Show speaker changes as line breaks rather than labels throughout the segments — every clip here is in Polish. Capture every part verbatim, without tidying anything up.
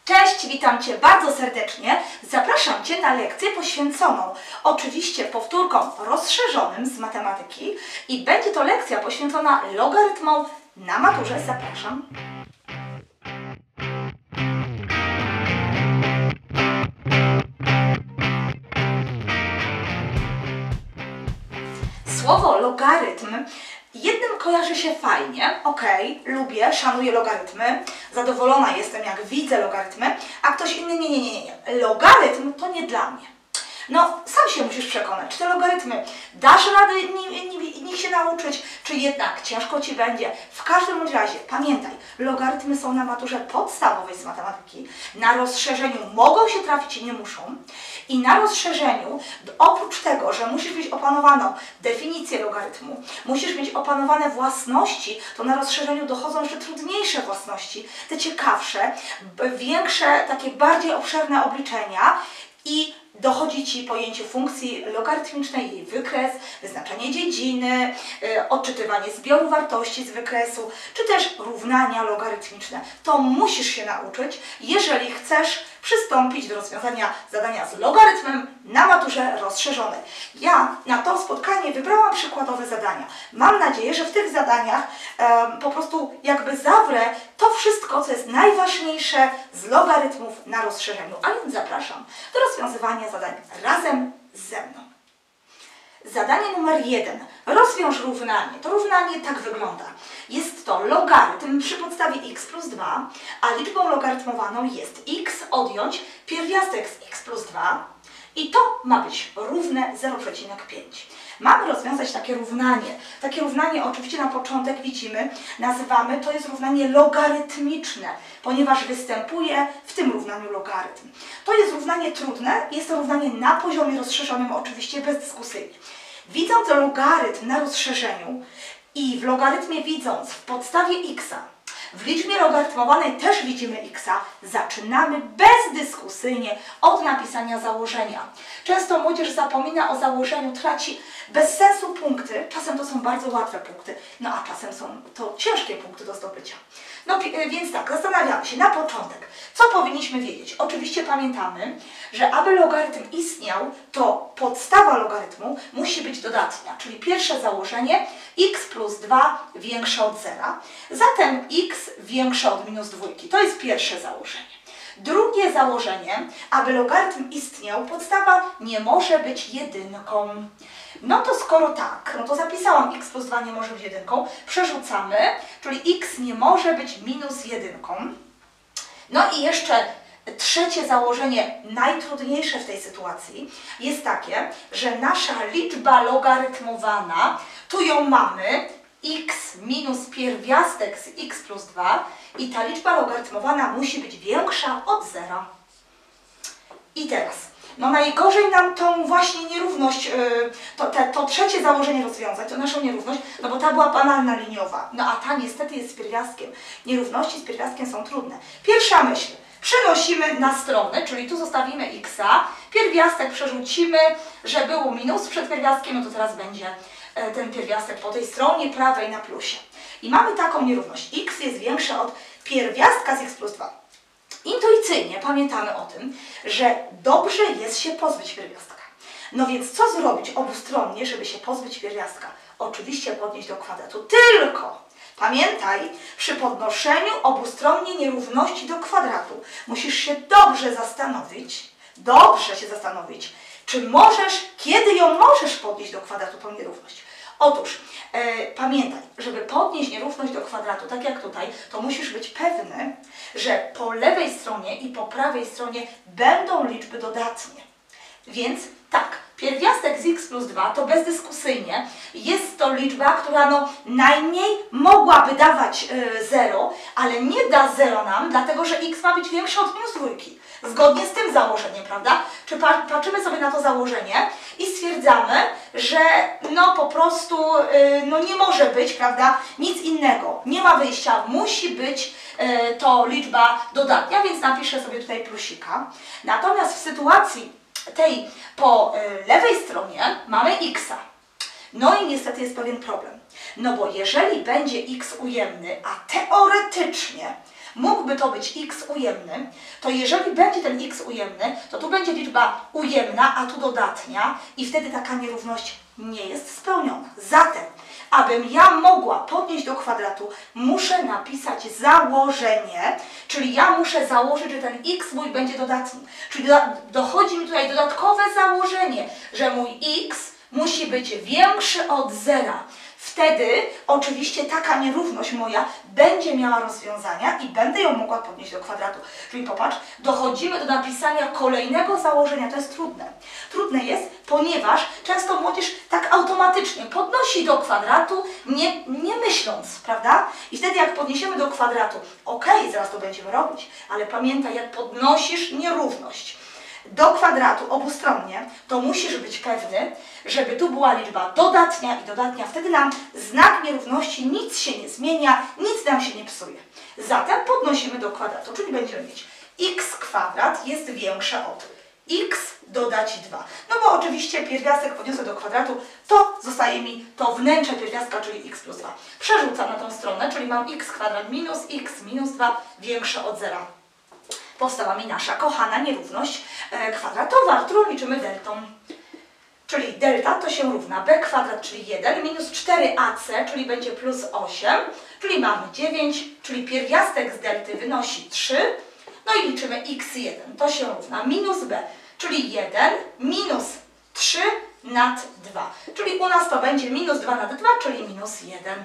Cześć, witam Cię bardzo serdecznie. Zapraszam Cię na lekcję poświęconą oczywiście powtórkom rozszerzonym z matematyki i będzie to lekcja poświęcona logarytmom na maturze. Zapraszam. Słowo logarytm jednym kojarzy się fajnie, ok, lubię, szanuję logarytmy, zadowolona jestem jak widzę logarytmy, a ktoś inny nie, nie, nie, nie, logarytm to nie dla mnie. No, sam się musisz przekonać, czy te logarytmy dasz radę nich się nauczyć, czy jednak ciężko Ci będzie. W każdym bądź razie, pamiętaj, logarytmy są na maturze podstawowej z matematyki, na rozszerzeniu mogą się trafić i nie muszą. I na rozszerzeniu, oprócz tego, że musisz mieć opanowaną definicję logarytmu, musisz mieć opanowane własności, to na rozszerzeniu dochodzą jeszcze trudniejsze własności, te ciekawsze, większe, takie bardziej obszerne obliczenia i dochodzi Ci pojęcie funkcji logarytmicznej, jej wykres, wyznaczanie dziedziny, yy, odczytywanie zbioru wartości z wykresu, czy też równania logarytmiczne. To musisz się nauczyć, jeżeli chcesz przystąpić do rozwiązania zadania z logarytmem na maturze rozszerzonej. Ja na to spotkanie wybrałam przykładowe zadania. Mam nadzieję, że w tych zadaniach e, po prostu jakby zawrę to wszystko, co jest najważniejsze z logarytmów na rozszerzeniu. A więc zapraszam do rozwiązywania zadań razem ze mną. Zadanie numer jeden. Rozwiąż równanie. To równanie tak wygląda. Jest to logarytm przy podstawie x plus dwa, a liczbą logarytmowaną jest x odjąć pierwiastek z x plus dwa i to ma być równe zero przecinek pięć. Mamy rozwiązać takie równanie. Takie równanie oczywiście na początek widzimy, nazywamy, to jest równanie logarytmiczne, ponieważ występuje w tym równaniu logarytm. To jest równanie trudne, jest to równanie na poziomie rozszerzonym, oczywiście bezdyskusyjnie. Widząc logarytm na rozszerzeniu i w logarytmie widząc w podstawie x, w liczbie logarytmowanej też widzimy x, zaczynamy bezdyskusyjnie od napisania założenia. Często młodzież zapomina o założeniu, traci bez sensu punkty, czasem to są bardzo łatwe punkty, no a czasem są to ciężkie punkty do zdobycia. No więc tak, zastanawiamy się na początek, co powinniśmy wiedzieć. Oczywiście pamiętamy, że aby logarytm istniał, to podstawa logarytmu musi być dodatnia, czyli pierwsze założenie x plus dwa większe od zera, zatem x większe od minus dwójki. To jest pierwsze założenie. Drugie założenie, aby logarytm istniał, podstawa nie może być jedynką. No to skoro tak, no to zapisałam x plus dwa nie może być jedynką, przerzucamy, czyli x nie może być minus jedynką. No i jeszcze trzecie założenie, najtrudniejsze w tej sytuacji, jest takie, że nasza liczba logarytmowana, tu ją mamy, x minus pierwiastek z x plus dwa i ta liczba logarytmowana musi być większa od zera. I teraz, no najgorzej nam tą właśnie nierówność, yy, to, te, to trzecie założenie rozwiązać, to naszą nierówność, no bo ta była banalna liniowa, no a ta niestety jest z pierwiastkiem. Nierówności z pierwiastkiem są trudne. Pierwsza myśl, przenosimy na stronę, czyli tu zostawimy x, pierwiastek przerzucimy, że było minus przed pierwiastkiem, no to teraz będzie ten pierwiastek po tej stronie prawej na plusie. I mamy taką nierówność. X jest większe od pierwiastka z x plus dwa. Intuicyjnie pamiętamy o tym, że dobrze jest się pozbyć pierwiastka. No więc co zrobić obustronnie, żeby się pozbyć pierwiastka? Oczywiście podnieść do kwadratu. Tylko pamiętaj, przy podnoszeniu obustronnie nierówności do kwadratu musisz się dobrze zastanowić, dobrze się zastanowić, czy możesz, kiedy ją możesz podnieść do kwadratu, tą nierówność. Otóż e, pamiętaj, żeby podnieść nierówność do kwadratu, tak jak tutaj, to musisz być pewny, że po lewej stronie i po prawej stronie będą liczby dodatnie. Więc tak, pierwiastek z x plus dwa to bezdyskusyjnie jest to liczba, która no najmniej mogłaby dawać zero, ale nie da zero nam, dlatego że x ma być większe od minus dwójki. Zgodnie z tym założeniem, prawda? Czy patrzymy sobie na to założenie i stwierdzamy, że no po prostu yy, no nie może być, prawda? Nic innego. Nie ma wyjścia. Musi być yy, to liczba dodatnia, więc napiszę sobie tutaj plusika. Natomiast w sytuacji tej po y, lewej stronie mamy x. No i niestety jest pewien problem. No bo jeżeli będzie x ujemny, a teoretycznie mógłby to być x ujemny, to jeżeli będzie ten x ujemny, to tu będzie liczba ujemna, a tu dodatnia i wtedy taka nierówność nie jest spełniona. Zatem, abym ja mogła podnieść do kwadratu, muszę napisać założenie, czyli ja muszę założyć, że ten x mój będzie dodatni. Czyli do, dochodzi mi tutaj dodatkowe założenie, że mój x musi być większy od zera. Wtedy oczywiście taka nierówność moja będzie miała rozwiązania i będę ją mogła podnieść do kwadratu. Czyli popatrz, dochodzimy do napisania kolejnego założenia. To jest trudne. Trudne jest, ponieważ często młodzież tak automatycznie podnosi do kwadratu, nie, nie myśląc, prawda? I wtedy jak podniesiemy do kwadratu, ok, zaraz to będziemy robić, ale pamiętaj, jak podnosisz nierówność do kwadratu obustronnie, to musisz być pewny, żeby tu była liczba dodatnia i dodatnia. Wtedy nam znak nierówności, nic się nie zmienia, nic nam się nie psuje. Zatem podnosimy do kwadratu, czyli będziemy mieć x kwadrat jest większe od x dodać dwa. No bo oczywiście pierwiastek podniosę do kwadratu, to zostaje mi to wnętrze pierwiastka, czyli x plus dwa. Przerzucam na tą stronę, czyli mam x kwadrat minus x minus dwa większe od zera. Powstała mi nasza kochana nierówność e, kwadratowa, którą liczymy deltą. Czyli delta to się równa b kwadrat, czyli jeden, minus cztery a c, czyli będzie plus osiem, czyli mamy dziewięć, czyli pierwiastek z delty wynosi trzy, no i liczymy x jeden, to się równa minus b, czyli jeden minus trzy nad dwa, czyli u nas to będzie minus dwa nad dwa, czyli minus jeden.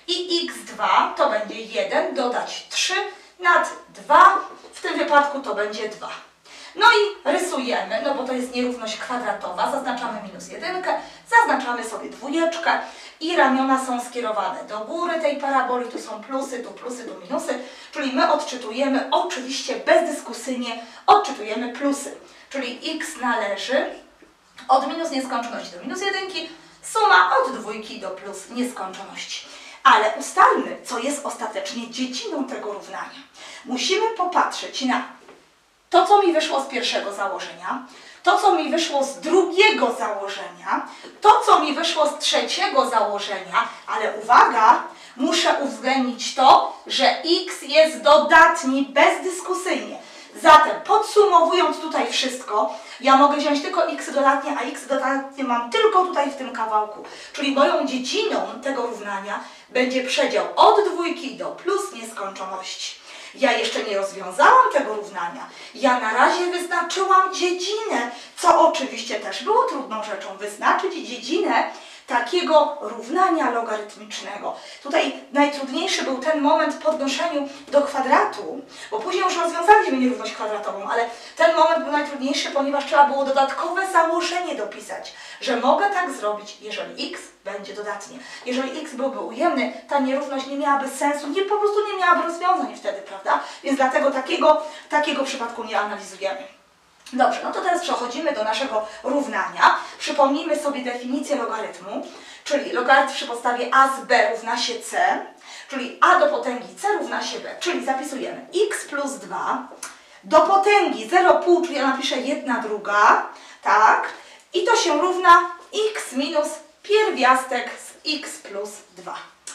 I x dwa to będzie jeden dodać trzy nad dwa, w tym wypadku to będzie dwa. No i rysujemy, no bo to jest nierówność kwadratowa, zaznaczamy minus jedynkę, zaznaczamy sobie dwójeczkę i ramiona są skierowane do góry tej paraboli, tu są plusy, tu plusy, tu minusy, czyli my odczytujemy, oczywiście bezdyskusyjnie odczytujemy plusy, czyli x należy od minus nieskończoności do minus jedynki, suma od dwójki do plus nieskończoności. Ale ustalmy, co jest ostatecznie dziedziną tego równania. Musimy popatrzeć na to, co mi wyszło z pierwszego założenia, to, co mi wyszło z drugiego założenia, to, co mi wyszło z trzeciego założenia, ale uwaga, muszę uwzględnić to, że x jest dodatni bezdyskusyjnie. Zatem podsumowując tutaj wszystko, ja mogę wziąć tylko x dodatnie, a x dodatnie mam tylko tutaj w tym kawałku. Czyli moją dziedziną tego równania będzie przedział od dwójki do plus nieskończoności. Ja jeszcze nie rozwiązałam tego równania. Ja na razie wyznaczyłam dziedzinę, co oczywiście też było trudną rzeczą. Wyznaczyć dziedzinę takiego równania logarytmicznego. Tutaj najtrudniejszy był ten moment w podnoszeniu do kwadratu, bo później już rozwiązaliśmy nierówność kwadratową, ale ten moment był najtrudniejszy, ponieważ trzeba było dodatkowe założenie dopisać, że mogę tak zrobić, jeżeli x będzie dodatnie. Jeżeli x byłby ujemny, ta nierówność nie miałaby sensu, nie, po prostu nie miałaby rozwiązań wtedy, prawda? Więc dlatego takiego, takiego przypadku nie analizujemy. Dobrze, no to teraz przechodzimy do naszego równania. Przypomnijmy sobie definicję logarytmu, czyli logarytm przy podstawie a z b równa się c, czyli a do potęgi c równa się b, czyli zapisujemy x plus dwa do potęgi zero przecinek pięć, czyli ja napiszę jedna druga, tak, i to się równa x minus pierwiastek z x plus dwa.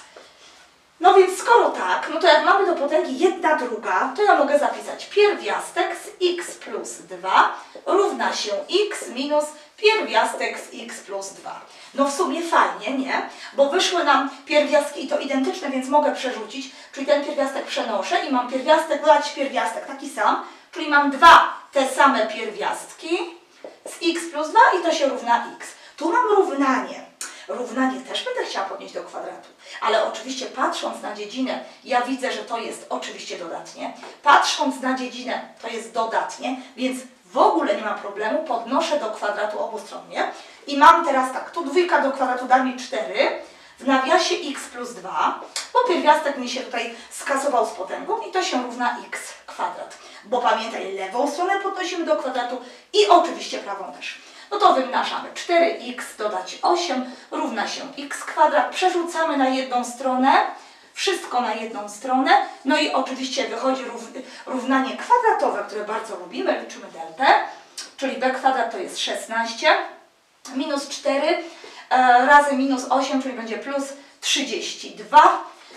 No więc skoro tak, no to jak mamy do potęgi jedna druga, to ja mogę zapisać pierwiastek z x plus dwa równa się x minus pierwiastek z x plus dwa. No w sumie fajnie, nie? Bo wyszły nam pierwiastki i to identyczne, więc mogę przerzucić, czyli ten pierwiastek przenoszę i mam pierwiastek dodać pierwiastek taki sam, czyli mam dwa te same pierwiastki z x plus dwa i to się równa x. Tu mam równanie. Równanie też będę chciała podnieść do kwadratu, ale oczywiście patrząc na dziedzinę, ja widzę, że to jest oczywiście dodatnie. Patrząc na dziedzinę, to jest dodatnie, więc w ogóle nie ma problemu, podnoszę do kwadratu obustronnie i mam teraz tak, tu dwójka do kwadratu da mi cztery, w nawiasie x plus dwa, bo pierwiastek mi się tutaj skasował z potęgą i to się równa x kwadrat. Bo pamiętaj, lewą stronę podnosimy do kwadratu i oczywiście prawą też. No to wymnażamy cztery x dodać osiem równa się x kwadrat, przerzucamy na jedną stronę, wszystko na jedną stronę, no i oczywiście wychodzi równanie kwadratowe, które bardzo lubimy, liczymy deltę, czyli b kwadrat to jest szesnaście, minus cztery e, razy minus osiem, czyli będzie plus trzydzieści dwa,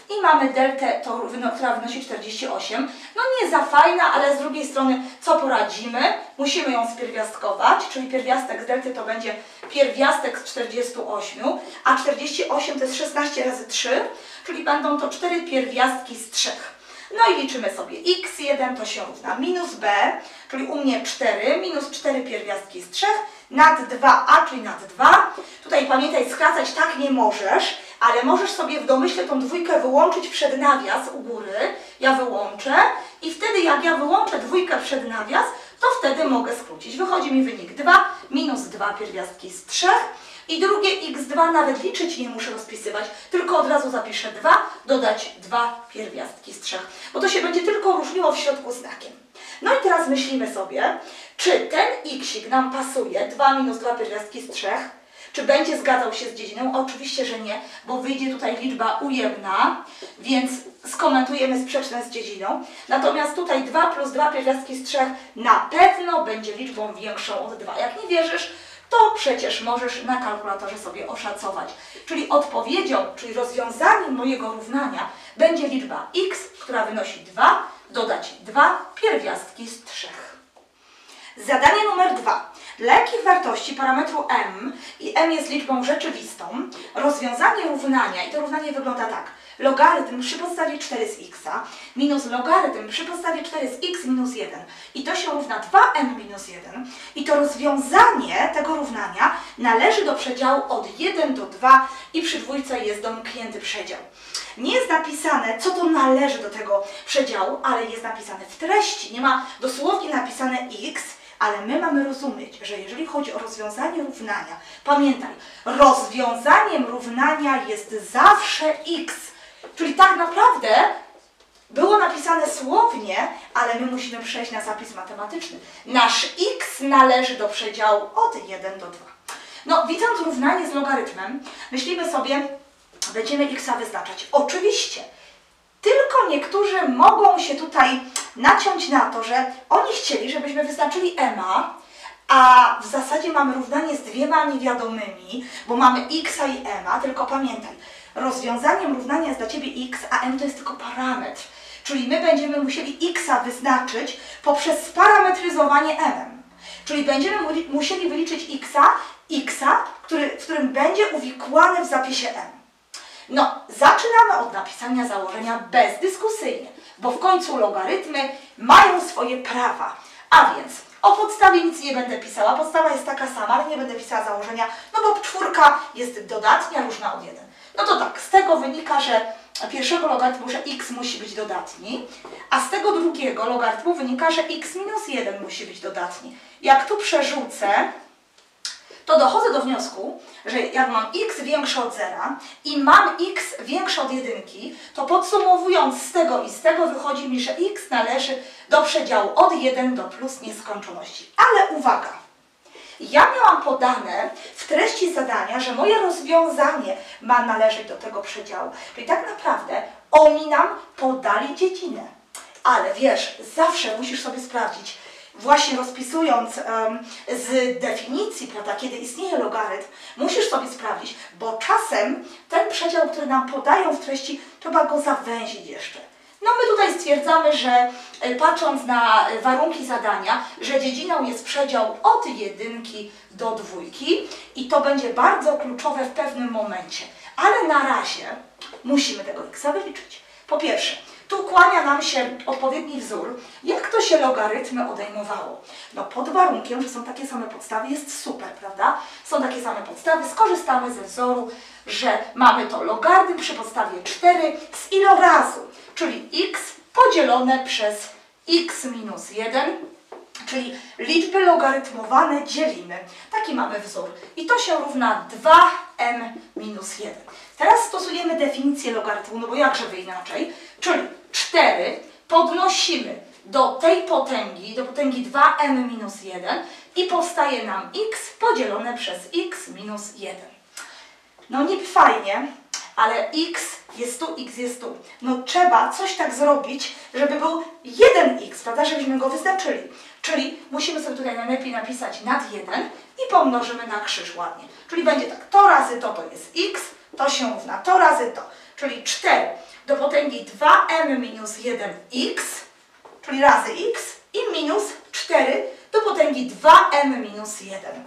i mamy deltę, to, która wynosi czterdzieści osiem. No nie za fajna, ale z drugiej strony co poradzimy? Musimy ją spierwiastkować, czyli pierwiastek z delty to będzie pierwiastek z czterdziestu ośmiu, a czterdzieści osiem to jest szesnaście razy trzy, czyli będą to cztery pierwiastki z trzech. No i liczymy sobie x jeden to się równa minus b, czyli u mnie cztery, minus cztery pierwiastki z trzech, nad dwa a, czyli nad dwa. Tutaj pamiętaj, skracać tak nie możesz, ale możesz sobie w domyśle tą dwójkę wyłączyć przed nawias u góry. Ja wyłączę i wtedy jak ja wyłączę dwójkę przed nawias, to wtedy mogę skrócić. Wychodzi mi wynik dwa minus dwa pierwiastki z trzech. I drugie x dwa nawet liczyć nie muszę rozpisywać, tylko od razu zapiszę dwa, dodać dwa pierwiastki z trzech, bo to się będzie tylko różniło w środku znakiem. No i teraz myślimy sobie, czy ten xik nam pasuje, dwa minus dwa pierwiastki z trzech, czy będzie zgadzał się z dziedziną? Oczywiście, że nie, bo wyjdzie tutaj liczba ujemna, więc skomentujemy sprzeczne z dziedziną. Natomiast tutaj dwa plus dwa pierwiastki z trzech na pewno będzie liczbą większą od dwa. Jak nie wierzysz, to przecież możesz na kalkulatorze sobie oszacować. Czyli odpowiedzią, czyli rozwiązaniem mojego równania będzie liczba x, która wynosi dwa, dodać dwa pierwiastki z trzech. Zadanie numer dwa. Dla jakich wartości parametru m i m jest liczbą rzeczywistą, rozwiązanie równania, i to równanie wygląda tak. Logarytm przy podstawie cztery z x minus logarytm przy podstawie cztery z x minus jeden. I to się równa dwa m minus jeden. I to rozwiązanie tego równania należy do przedziału od jeden do dwóch i przy dwójce jest domknięty przedział. Nie jest napisane, co to należy do tego przedziału, ale jest napisane w treści. Nie ma dosłownie napisane x, ale my mamy rozumieć, że jeżeli chodzi o rozwiązanie równania, pamiętaj, rozwiązaniem równania jest zawsze x. Czyli tak naprawdę było napisane słownie, ale my musimy przejść na zapis matematyczny. Nasz x należy do przedziału od jeden do dwóch. No, widząc równanie z logarytmem, myślimy sobie, będziemy x wyznaczać. Oczywiście, tylko niektórzy mogą się tutaj naciąć na to, że oni chcieli, żebyśmy wyznaczyli m, a w zasadzie mamy równanie z dwiema niewiadomymi, bo mamy x i m, tylko pamiętaj, rozwiązaniem równania jest dla Ciebie x, a m to jest tylko parametr. Czyli my będziemy musieli x wyznaczyć poprzez sparametryzowanie m. Czyli będziemy musieli wyliczyć x, x który, w którym będzie uwikłane w zapisie m. No, zaczynamy od napisania założenia bezdyskusyjnie, bo w końcu logarytmy mają swoje prawa. A więc o podstawie nic nie będę pisała, podstawa jest taka sama, ale nie będę pisała założenia, no bo czwórka jest dodatnia, różna od jeden. No to tak, z tego wynika, że pierwszego logarytmu, że x musi być dodatni, a z tego drugiego logarytmu wynika, że x minus jeden musi być dodatni. Jak tu przerzucę, to dochodzę do wniosku, że jak mam x większe od zera i mam x większe od jedynki, to podsumowując z tego i z tego wychodzi mi, że x należy do przedziału od jeden do plus nieskończoności. Ale uwaga! Ja miałam podane w treści zadania, że moje rozwiązanie ma należeć do tego przedziału. Czyli tak naprawdę oni nam podali dziedzinę. Ale wiesz, zawsze musisz sobie sprawdzić, właśnie rozpisując um, z definicji, prawda, kiedy istnieje logarytm, musisz sobie sprawdzić, bo czasem ten przedział, który nam podają w treści, trzeba go zawęzić jeszcze. No my tutaj stwierdzamy, że y, patrząc na y, warunki zadania, że dziedziną jest przedział od jedynki do dwójki i to będzie bardzo kluczowe w pewnym momencie. Ale na razie musimy tego x wyliczyć. Po pierwsze, tu kłania nam się odpowiedni wzór. Jak to się logarytmy odejmowało? No pod warunkiem, że są takie same podstawy, jest super, prawda? Są takie same podstawy, skorzystamy ze wzoru, że mamy to logarytm przy podstawie cztery z ilorazu, czyli x podzielone przez x minus jeden, czyli liczby logarytmowane dzielimy. Taki mamy wzór. I to się równa dwa m minus jeden. Teraz stosujemy definicję logarytmu, no bo jakże by inaczej? Czyli cztery podnosimy do tej potęgi, do potęgi dwa m minus jeden i powstaje nam x podzielone przez x minus jeden. No niby fajnie, ale x jest tu, x jest tu. No trzeba coś tak zrobić, żeby był jeden x, prawda, żebyśmy go wyznaczyli. Czyli musimy sobie tutaj najlepiej napisać nad jeden i pomnożymy na krzyż ładnie. Czyli będzie tak, to razy to to jest x, to się równa to razy to. Czyli cztery do potęgi dwa m minus jeden x, czyli razy x, i minus cztery do potęgi dwa m minus jeden.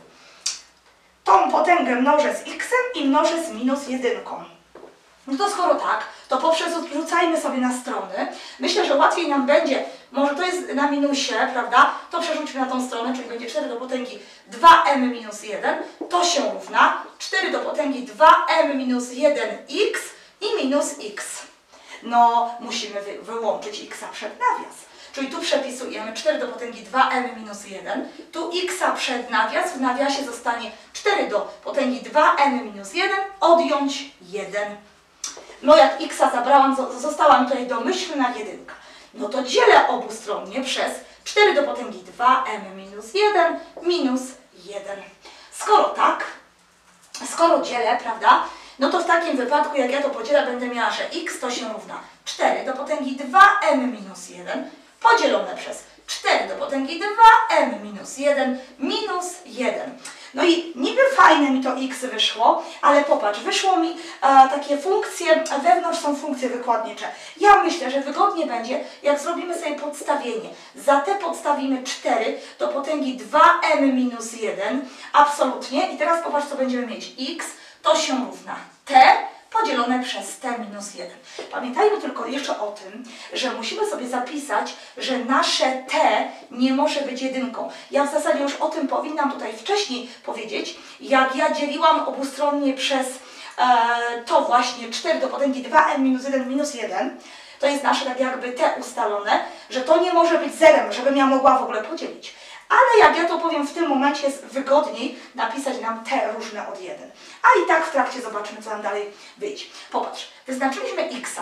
Tą potęgę mnożę z x i mnożę z minus jedynką. No to skoro tak, to poprzerzucajmy sobie na strony. Myślę, że łatwiej nam będzie, może to jest na minusie, prawda? To przerzućmy na tą stronę, czyli będzie cztery do potęgi dwa m minus jeden. To się równa cztery do potęgi dwa m minus jeden x i minus x. No, musimy wy wyłączyć x przed nawias. Czyli tu przepisujemy cztery do potęgi dwa m minus jeden, tu x przed nawias, w nawiasie zostanie cztery do potęgi dwa m minus jeden, odjąć jeden. No jak x zabrałam, została mi tutaj domyślna jedynka. No to dzielę obustronnie przez cztery do potęgi dwa m minus jeden minus jeden. Skoro tak, skoro dzielę, prawda, no to w takim wypadku, jak ja to podzielę, będę miała, że x to się równa cztery do potęgi dwa m minus jeden podzielone przez cztery do potęgi dwa m minus jeden minus jeden. No i niby fajne mi to x wyszło, ale popatrz, wyszło mi e, takie funkcje, wewnątrz są funkcje wykładnicze. Ja myślę, że wygodnie będzie, jak zrobimy sobie podstawienie. Za te podstawimy cztery do potęgi dwa m minus jeden, absolutnie. I teraz popatrz, co będziemy mieć. X to się równa t podzielone przez t minus jeden. Pamiętajmy tylko jeszcze o tym, że musimy sobie zapisać, że nasze t nie może być jedynką. Ja w zasadzie już o tym powinnam tutaj wcześniej powiedzieć, jak ja dzieliłam obustronnie przez e, to właśnie cztery do potęgi dwa m minus jeden minus jeden. To jest nasze tak jakby t ustalone, że to nie może być zerem, żebym ja mogła w ogóle podzielić. Ale jak ja to powiem, w tym momencie jest wygodniej napisać nam t różne od jeden. A i tak w trakcie zobaczymy, co nam dalej wyjdzie. Popatrz, wyznaczyliśmy x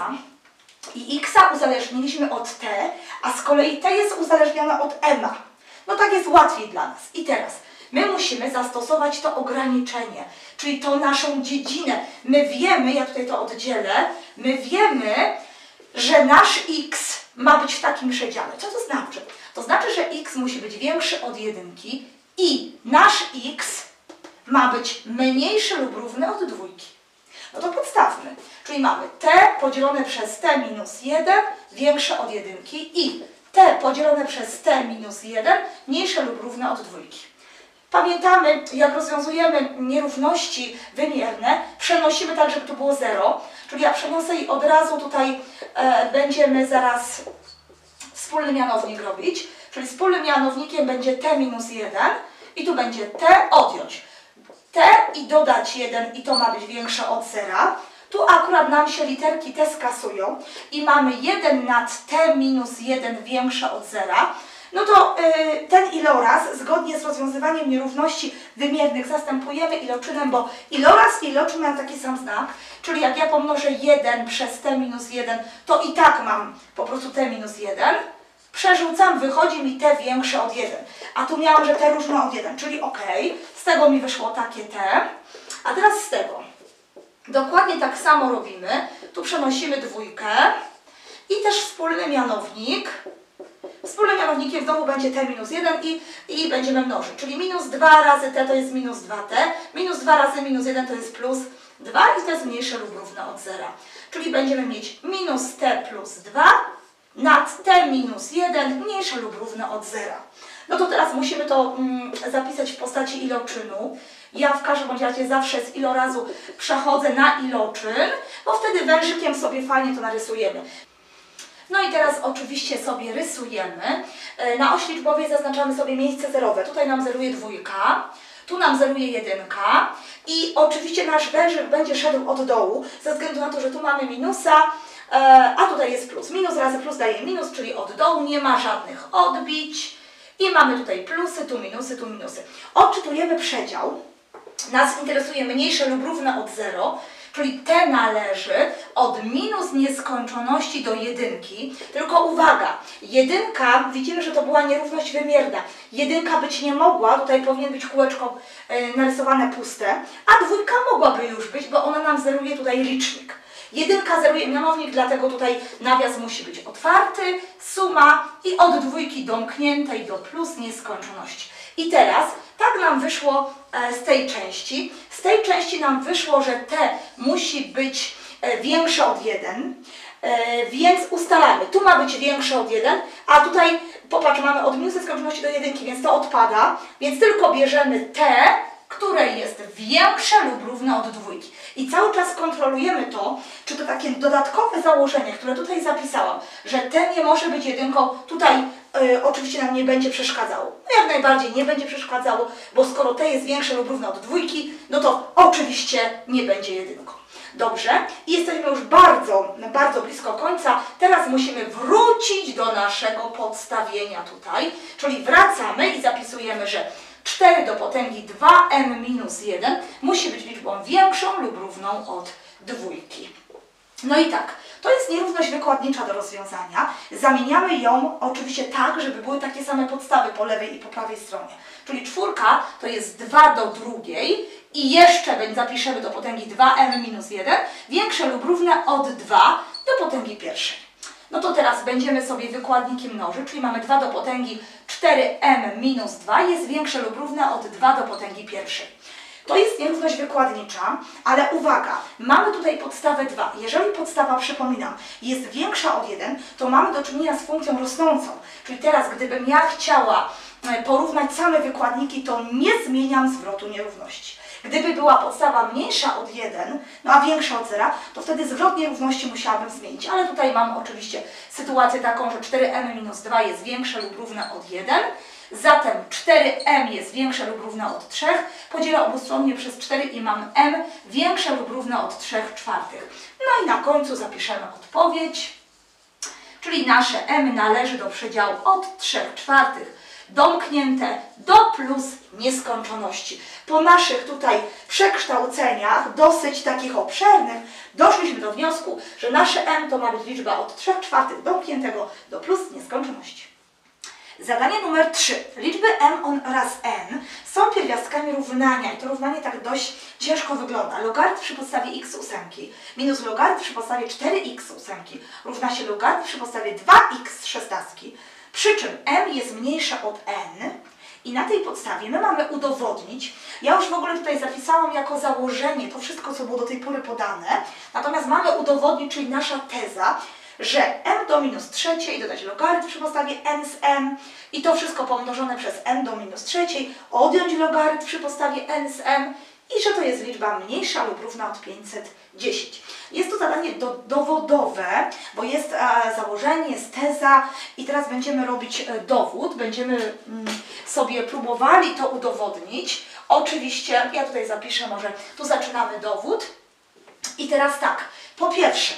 i x uzależniliśmy od t, a z kolei t jest uzależniona od m. No tak jest łatwiej dla nas. I teraz my musimy zastosować to ograniczenie, czyli tą naszą dziedzinę. My wiemy, ja tutaj to oddzielę, my wiemy, że nasz x ma być w takim przedziale. Co to znaczy? To znaczy, że x musi być większy od jedynki i nasz x ma być mniejszy lub równy od dwójki. No to podstawmy. Czyli mamy t podzielone przez t minus jeden większe od jedynki i t podzielone przez t minus jeden mniejsze lub równe od dwójki. Pamiętamy, jak rozwiązujemy nierówności wymierne, przenosimy tak, żeby to było zero. Czyli ja przeniosę i od razu tutaj e, będziemy zaraz wspólny mianownik robić. Czyli wspólnym mianownikiem będzie t minus jeden i tu będzie t odjąć. T i dodać jeden i to ma być większe od zera. Tu akurat nam się literki t skasują i mamy jeden nad t minus jeden większe od zera. No to yy, ten iloraz, zgodnie z rozwiązywaniem nierówności wymiernych, zastępujemy iloczynem, bo iloraz i iloczyn mają taki sam znak, czyli jak ja pomnożę jeden przez t minus jeden, to i tak mam po prostu t minus jeden. Przerzucam, wychodzi mi t większe od jeden. A tu miałam, że t różne od jeden, czyli ok, z tego mi wyszło takie t. A teraz z tego. Dokładnie tak samo robimy. Tu przenosimy dwójkę i też wspólny mianownik. Wspólnym mianownikiem znowu będzie t minus jeden i, i będziemy mnożyć. Czyli minus dwa razy t to jest minus dwa t. Minus dwa razy minus jeden to jest plus dwa i to jest mniejsze lub równe od zera. Czyli będziemy mieć minus t plus dwa nad t minus jeden mniejsze lub równe od zera. No to teraz musimy to mm, zapisać w postaci iloczynu. Ja w każdym razie zawsze z ilorazu przechodzę na iloczyn, bo wtedy wężykiem sobie fajnie to narysujemy. No i teraz oczywiście sobie rysujemy. Na osi liczbowej zaznaczamy sobie miejsce zerowe. Tutaj nam zeruje dwójka, tu nam zeruje jedynka i oczywiście nasz wężyk będzie szedł od dołu, ze względu na to, że tu mamy minusa, a tutaj jest plus. Minus razy plus daje minus, czyli od dołu nie ma żadnych odbić. I mamy tutaj plusy, tu minusy, tu minusy. Odczytujemy przedział. Nas interesuje mniejsze lub równe od zera, czyli t należy od minus nieskończoności do jedynki. Tylko uwaga, jedynka, widzimy, że to była nierówność wymierna. Jedynka być nie mogła, tutaj powinien być kółeczko yy, narysowane puste, a dwójka mogłaby już być, bo ona nam zeruje tutaj licznik. Jedynka zeruje mianownik, dlatego tutaj nawias musi być otwarty, suma i od dwójki domkniętej do plus nieskończoności. I teraz tak nam wyszło e, z tej części. Z tej części nam wyszło, że t musi być e, większe od jeden, E, więc ustalamy, tu ma być większe od jeden, a tutaj, popatrz, mamy od minus nieskończoności do jedynki, więc to odpada, więc tylko bierzemy te, które jest większe lub równe od dwójki. I cały czas kontrolujemy to, czy to takie dodatkowe założenie, które tutaj zapisałam, że ten nie może być jedynką, tutaj y, oczywiście nam nie będzie przeszkadzało. No jak najbardziej nie będzie przeszkadzało, bo skoro te jest większe lub równe od dwójki, no to oczywiście nie będzie jedynką. Dobrze, i jesteśmy już bardzo, bardzo blisko końca. Teraz musimy wrócić do naszego podstawienia tutaj, czyli wracamy i zapisujemy, że cztery do potęgi dwa m minus jeden musi być liczbą większą lub równą od dwójki. No i tak, to jest nierówność wykładnicza do rozwiązania. Zamieniamy ją oczywiście tak, żeby były takie same podstawy po lewej i po prawej stronie. Czyli czwórka to jest dwa do drugiej i jeszcze zapiszemy do potęgi dwa m minus jeden większe lub równe od dwa do potęgi pierwszej. No to teraz będziemy sobie wykładniki mnożyć, czyli mamy dwa do potęgi cztery m minus dwa jest większe lub równe od dwa do potęgi pierwszej. To jest nierówność wykładnicza, ale uwaga, mamy tutaj podstawę dwa. Jeżeli podstawa, przypominam, jest większa od jeden, to mamy do czynienia z funkcją rosnącą. Czyli teraz, gdybym ja chciała porównać same wykładniki, to nie zmieniam zwrotu nierówności. Gdyby była podstawa mniejsza od jeden, no a większa od zera, to wtedy zwrot nierówności musiałabym zmienić. Ale tutaj mam oczywiście sytuację taką, że cztery m minus dwa jest większe lub równe od jeden. Zatem cztery m jest większe lub równe od trzech. Podzielę obustronnie przez cztery i mam m większe lub równe od trzech czwartych. No i na końcu zapiszemy odpowiedź, czyli nasze m należy do przedziału od trzech czwartych domknięte do plus nieskończoności. Po naszych tutaj przekształceniach, dosyć takich obszernych, doszliśmy do wniosku, że nasze m to ma być liczba od trzech czwartych domkniętego do plus nieskończoności. Zadanie numer trzy. Liczby m oraz n są pierwiastkami równania i to równanie tak dość ciężko wygląda. Logarytm przy podstawie x ósemki minus logarytm przy podstawie cztery x ósemki równa się logarytm przy podstawie dwa x szesnastki. Przy czym m jest mniejsze od n i na tej podstawie my mamy udowodnić, ja już w ogóle tutaj zapisałam jako założenie to wszystko, co było do tej pory podane, natomiast mamy udowodnić, czyli nasza teza, że m do minus trzeciej dodać logarytm przy podstawie n z m i to wszystko pomnożone przez n do minus trzeciej, odjąć logarytm przy podstawie n z m i że to jest liczba mniejsza lub równa od pięćset dziesięć. Jest to zadanie do, dowodowe, bo jest e, założenie, jest teza i teraz będziemy robić e, dowód, będziemy mm, sobie próbowali to udowodnić. Oczywiście, ja tutaj zapiszę może, tu zaczynamy dowód i teraz tak, po pierwsze,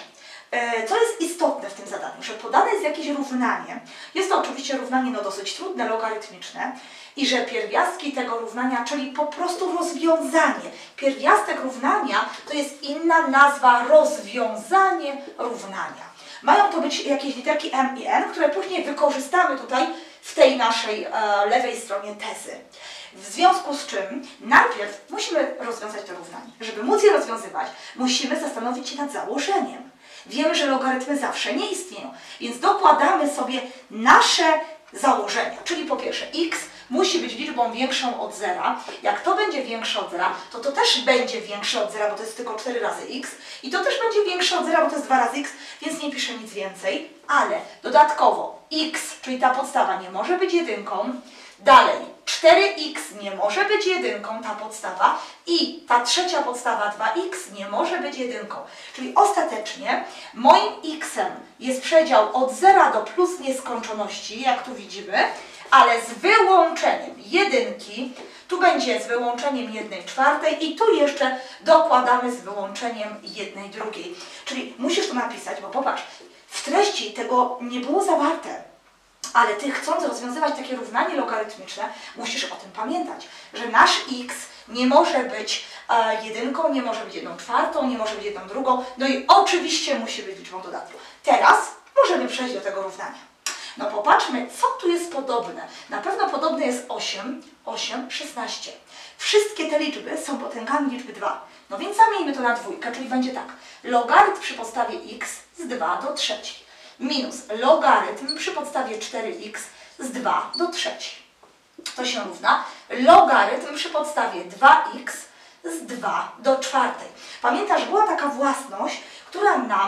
co jest istotne w tym zadaniu, że podane jest jakieś równanie. Jest to oczywiście równanie no dosyć trudne, logarytmiczne i że pierwiastki tego równania, czyli po prostu rozwiązanie. Pierwiastek równania to jest inna nazwa rozwiązanie równania. Mają to być jakieś literki m i n, które później wykorzystamy tutaj w tej naszej e, lewej stronie tezy. W związku z czym najpierw musimy rozwiązać to równanie. Żeby móc je rozwiązywać, musimy zastanowić się nad założeniem. Wiemy, że logarytmy zawsze nie istnieją, więc dokładamy sobie nasze założenia. Czyli po pierwsze x musi być liczbą większą od zera. Jak to będzie większe od zera, to to też będzie większe od zera, bo to jest tylko cztery razy x. I to też będzie większe od zera, bo to jest dwa razy x, więc nie piszę nic więcej. Ale dodatkowo x, czyli ta podstawa nie może być jedynką. Dalej, cztery x nie może być jedynką, ta podstawa, i ta trzecia podstawa dwa x nie może być jedynką. Czyli ostatecznie moim x-em jest przedział od zera do plus nieskończoności, jak tu widzimy, ale z wyłączeniem jedynki, tu będzie z wyłączeniem jednej czwartej i tu jeszcze dokładamy z wyłączeniem jednej drugiej. Czyli musisz to napisać, bo popatrz, w treści tego nie było zawarte. Ale Ty, chcąc rozwiązywać takie równanie logarytmiczne, musisz o tym pamiętać, że nasz x nie może być e, jedynką, nie może być jedną czwartą, nie może być jedną drugą, no i oczywiście musi być liczbą dodatku. Teraz możemy przejść do tego równania. No popatrzmy, co tu jest podobne. Na pewno podobne jest osiem, osiem, szesnaście. Wszystkie te liczby są potęgami liczby dwa. No więc zamieńmy to na dwójkę, czyli będzie tak. Logarytm przy podstawie x z dwa do trzeciej. Minus logarytm przy podstawie cztery x z dwa do trzeciej. To się równa logarytm przy podstawie dwa x z dwa do czwartej. Pamiętasz, była taka własność, która nam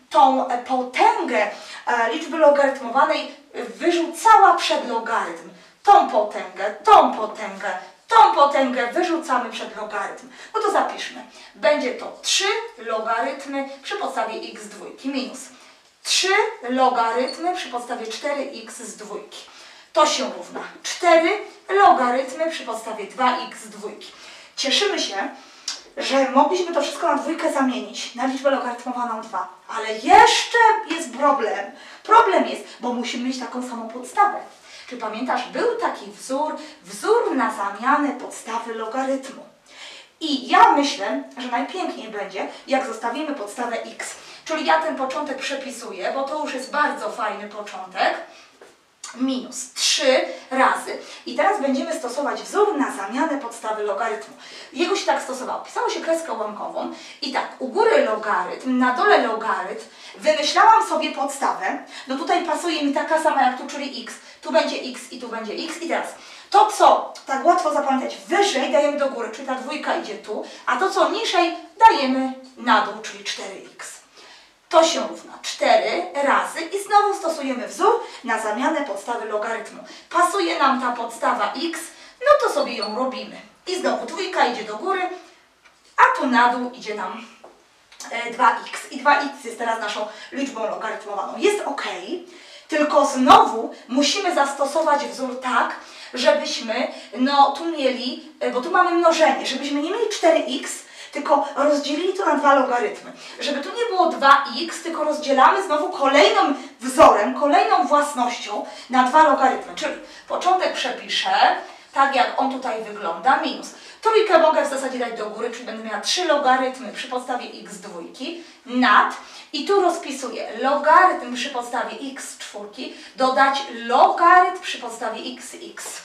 tą potęgę liczby logarytmowanej wyrzucała przed logarytm. Tą potęgę, tą potęgę, tą potęgę wyrzucamy przed logarytm. No to zapiszmy. Będzie to trzy logarytmy przy podstawie x z dwójki minus trzy logarytmy przy podstawie cztery x z dwójki. To się równa cztery logarytmy przy podstawie dwa x z dwójki. Cieszymy się, że mogliśmy to wszystko na dwójkę zamienić, na liczbę logarytmowaną dwa. Ale jeszcze jest problem. Problem jest, bo musimy mieć taką samą podstawę. Czy pamiętasz, był taki wzór, wzór na zamianę podstawy logarytmu. I ja myślę, że najpiękniej będzie, jak zostawimy podstawę x. Czyli ja ten początek przepisuję, bo to już jest bardzo fajny początek. Minus trzy razy. I teraz będziemy stosować wzór na zamianę podstawy logarytmu. Jego się tak stosowało. Pisało się kreską ułamkową i tak, u góry logarytm, na dole logarytm. Wymyślałam sobie podstawę. No tutaj pasuje mi taka sama jak tu, czyli x. Tu będzie x i tu będzie x. I teraz to, co tak łatwo zapamiętać, wyżej dajemy do góry, czyli ta dwójka idzie tu, a to, co niżej dajemy na dół, czyli cztery x. To się równa cztery razy i znowu stosujemy wzór na zamianę podstawy logarytmu. Pasuje nam ta podstawa x, no to sobie ją robimy. I znowu dwójka idzie do góry, a tu na dół idzie nam dwa x. I dwa x jest teraz naszą liczbą logarytmowaną. Jest ok, tylko znowu musimy zastosować wzór tak, żebyśmy no tu mieli, bo tu mamy mnożenie, żebyśmy nie mieli cztery x, tylko rozdzielili to na dwa logarytmy. Żeby tu nie było dwa x, tylko rozdzielamy znowu kolejnym wzorem, kolejną własnością na dwa logarytmy. Czyli początek przepiszę, tak jak on tutaj wygląda, minus. Trójkę mogę w zasadzie dać do góry, czyli będę miała trzy logarytmy przy podstawie x dwójki, nad, i tu rozpisuję logarytm przy podstawie x czwórki, dodać logarytm przy podstawie xx.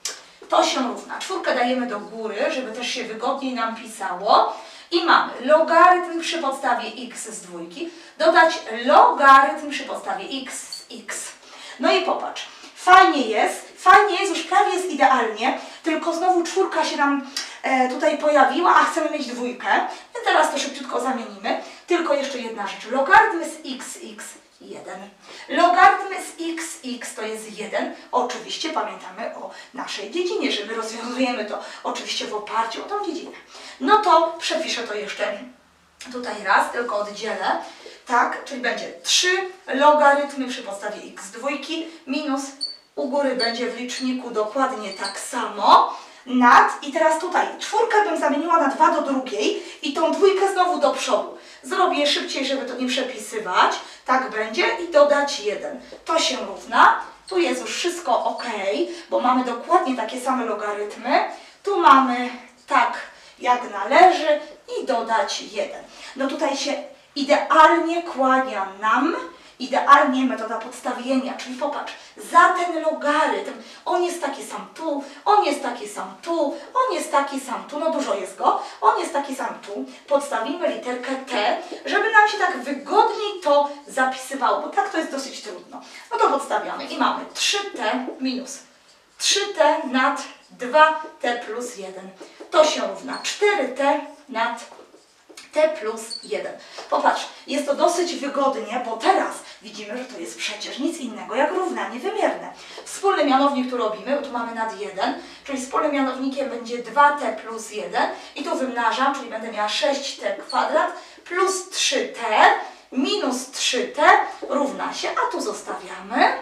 To się równa. Czwórkę dajemy do góry, żeby też się wygodniej nam pisało. I mamy logarytm przy podstawie x z dwójki, dodać logarytm przy podstawie x z x. No i popatrz, fajnie jest, fajnie jest, już prawie jest idealnie, tylko znowu czwórka się nam e, tutaj pojawiła, a chcemy mieć dwójkę. I teraz to szybciutko zamienimy. Tylko jeszcze jedna rzecz. Logarytm z xx jeden. Logarytm z xx to jest jeden. Oczywiście pamiętamy o naszej dziedzinie, że my rozwiązujemy to oczywiście w oparciu o tą dziedzinę. No to przepiszę to jeszcze tutaj raz, tylko oddzielę. Tak, czyli będzie trzy logarytmy przy podstawie x dwójki minus u góry będzie w liczniku dokładnie tak samo. Nad i teraz tutaj czwórkę bym zamieniła na dwa do drugiej i tą dwójkę znowu do przodu. Zrobię szybciej, żeby to nie przepisywać. Tak będzie i dodać jeden. To się równa. Tu jest już wszystko ok, bo mamy dokładnie takie same logarytmy. Tu mamy tak jak należy i dodać jeden. No tutaj się idealnie kłania nam, idealnie metoda podstawienia, czyli popatrz, za ten logarytm, on jest taki sam tu, on jest taki sam tu, on jest taki sam tu, no dużo jest go, on jest taki sam tu, podstawimy literkę T, żeby nam się tak wygodniej to zapisywało, bo tak to jest dosyć trudno. No to podstawiamy i mamy trzy T minus trzy T nad dwa T plus jeden. To się równa cztery T nad T plus jeden. Popatrz, jest to dosyć wygodnie, bo teraz widzimy, że to jest przecież nic innego jak równanie wymierne. Wspólny mianownik tu robimy, bo tu mamy nad jeden, czyli wspólnym mianownikiem będzie dwa T plus jeden i tu wymnażam, czyli będę miała sześć T kwadrat plus trzy T minus trzy T równa się, a tu zostawiamy.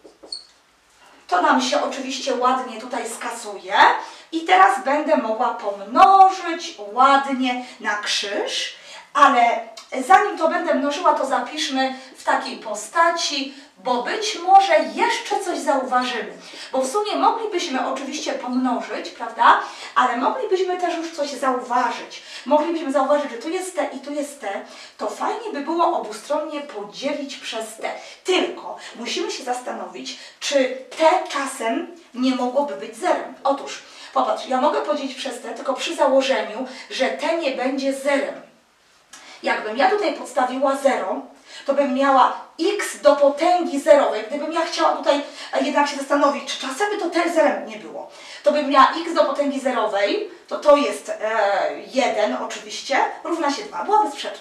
To nam się oczywiście ładnie tutaj skasuje. I teraz będę mogła pomnożyć ładnie na krzyż, ale zanim to będę mnożyła, to zapiszmy w takiej postaci, bo być może jeszcze coś zauważymy. Bo w sumie moglibyśmy oczywiście pomnożyć, prawda? Ale moglibyśmy też już coś zauważyć. Moglibyśmy zauważyć, że tu jest T i tu jest T. To fajnie by było obustronnie podzielić przez T. Tylko musimy się zastanowić, czy T czasem nie mogłoby być zerem. Otóż, popatrz, ja mogę podzielić przez T, tylko przy założeniu, że T nie będzie zerem. Jakbym ja tutaj podstawiła zero, to bym miała x do potęgi zerowej. Gdybym ja chciała tutaj jednak się zastanowić, czy czasem by to T zerem nie było, to bym miała x do potęgi zerowej, to to jest e, jeden oczywiście, równa się dwa. Byłaby sprzeczność.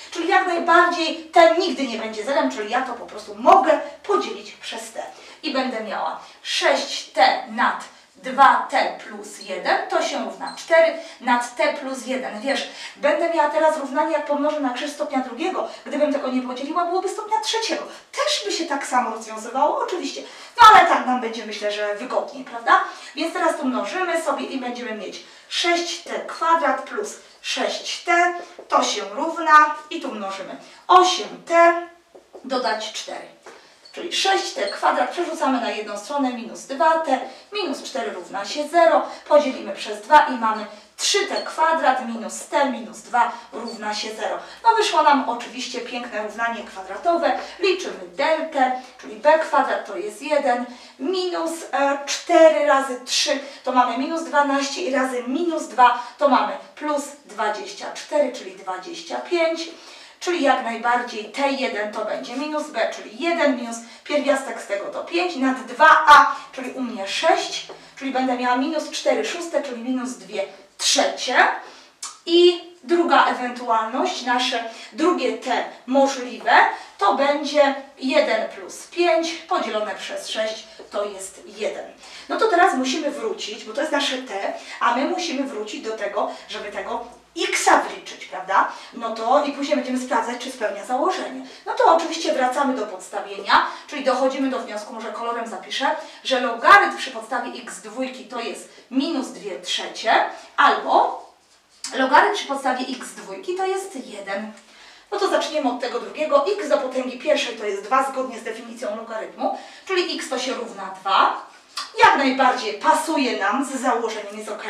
Czyli jak najbardziej t nigdy nie będzie zerem, czyli ja to po prostu mogę podzielić przez t. I będę miała sześć t nad dwa t plus jeden, to się równa cztery nad t plus jeden. Wiesz, będę miała teraz równanie, jak pomnożę na krzyż stopnia drugiego. Gdybym tego nie podzieliła, byłoby stopnia trzeciego. Też by się tak samo rozwiązywało, oczywiście. No ale tak nam będzie, myślę, że wygodniej, prawda? Więc teraz tu mnożymy sobie i będziemy mieć sześć t kwadrat plus sześć t, to się równa i tu mnożymy osiem t dodać cztery. Czyli sześć t kwadrat przerzucamy na jedną stronę, minus dwa t, minus cztery równa się zero, podzielimy przez dwa i mamy trzy t kwadrat minus t minus dwa równa się zero. No wyszło nam oczywiście piękne równanie kwadratowe, liczymy deltę, czyli b kwadrat to jest jeden, minus cztery razy trzy to mamy minus dwanaście i razy minus dwa to mamy plus dwadzieścia cztery, czyli dwadzieścia pięć. Czyli jak najbardziej t jeden to będzie minus b, czyli jeden minus pierwiastek z tego to pięć nad dwa a, czyli u mnie sześć, czyli będę miała minus cztery szóste, czyli minus dwie trzecie. I druga ewentualność, nasze drugie t możliwe, to będzie jeden plus pięć podzielone przez sześć, to jest jeden. No to teraz musimy wrócić, bo to jest nasze t, a my musimy wrócić do tego, żeby tego x-a wliczyć, prawda? No to i później będziemy sprawdzać, czy spełnia założenie. No to oczywiście wracamy do podstawienia, czyli dochodzimy do wniosku, może kolorem zapiszę, że logarytm przy podstawie x dwójki to jest minus dwie trzecie, albo logarytm przy podstawie x dwójki to jest jeden. No to zaczniemy od tego drugiego. X do potęgi pierwszej to jest dwa zgodnie z definicją logarytmu, czyli x to się równa dwa. Jak najbardziej pasuje nam, z założeniem jest ok.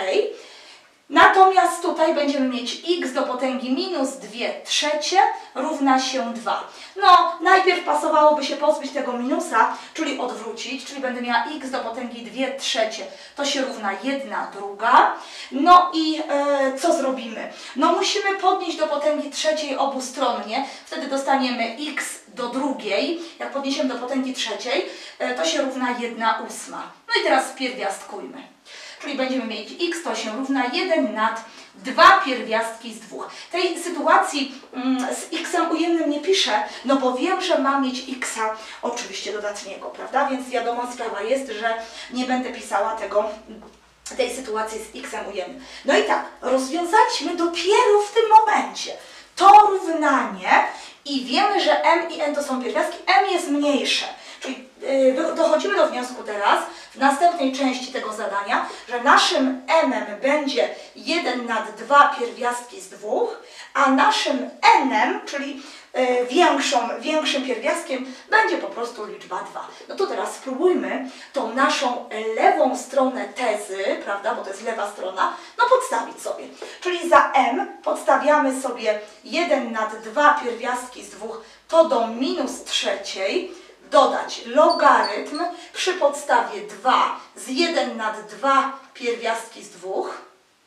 Natomiast tutaj będziemy mieć x do potęgi minus dwie trzecie równa się dwa. No, najpierw pasowałoby się pozbyć tego minusa, czyli odwrócić, czyli będę miała x do potęgi dwie trzecie, to się równa jedna druga. No i e, co zrobimy? No musimy podnieść do potęgi trzeciej obustronnie, wtedy dostaniemy x do drugiej, jak podniesiemy do potęgi trzeciej, e, to się równa jedna ósma. No i teraz pierwiastkujmy. Czyli będziemy mieć x to się równa jeden nad dwa pierwiastki z dwóch. Tej sytuacji mm, z x-em ujemnym nie piszę, no bo wiem, że mam mieć x-a oczywiście dodatniego, prawda? Więc wiadomo, sprawa jest, że nie będę pisała tego, tej sytuacji z x-em ujemnym. No i tak, rozwiązaliśmy dopiero w tym momencie to równanie i wiemy, że m i n to są pierwiastki, m jest mniejsze. Czyli yy, dochodzimy do wniosku teraz, w następnej części tego zadania, że naszym m-em będzie jeden nad dwa pierwiastki z dwóch, a naszym n-em, czyli yy, większą, większym pierwiastkiem, będzie po prostu liczba dwa. No to teraz spróbujmy tą naszą lewą stronę tezy, prawda, bo to jest lewa strona, no podstawić sobie. Czyli za m podstawiamy sobie jeden nad dwa pierwiastki z dwóch, to do minus trzeciej, dodać logarytm przy podstawie dwa z jeden nad dwa pierwiastki z dwóch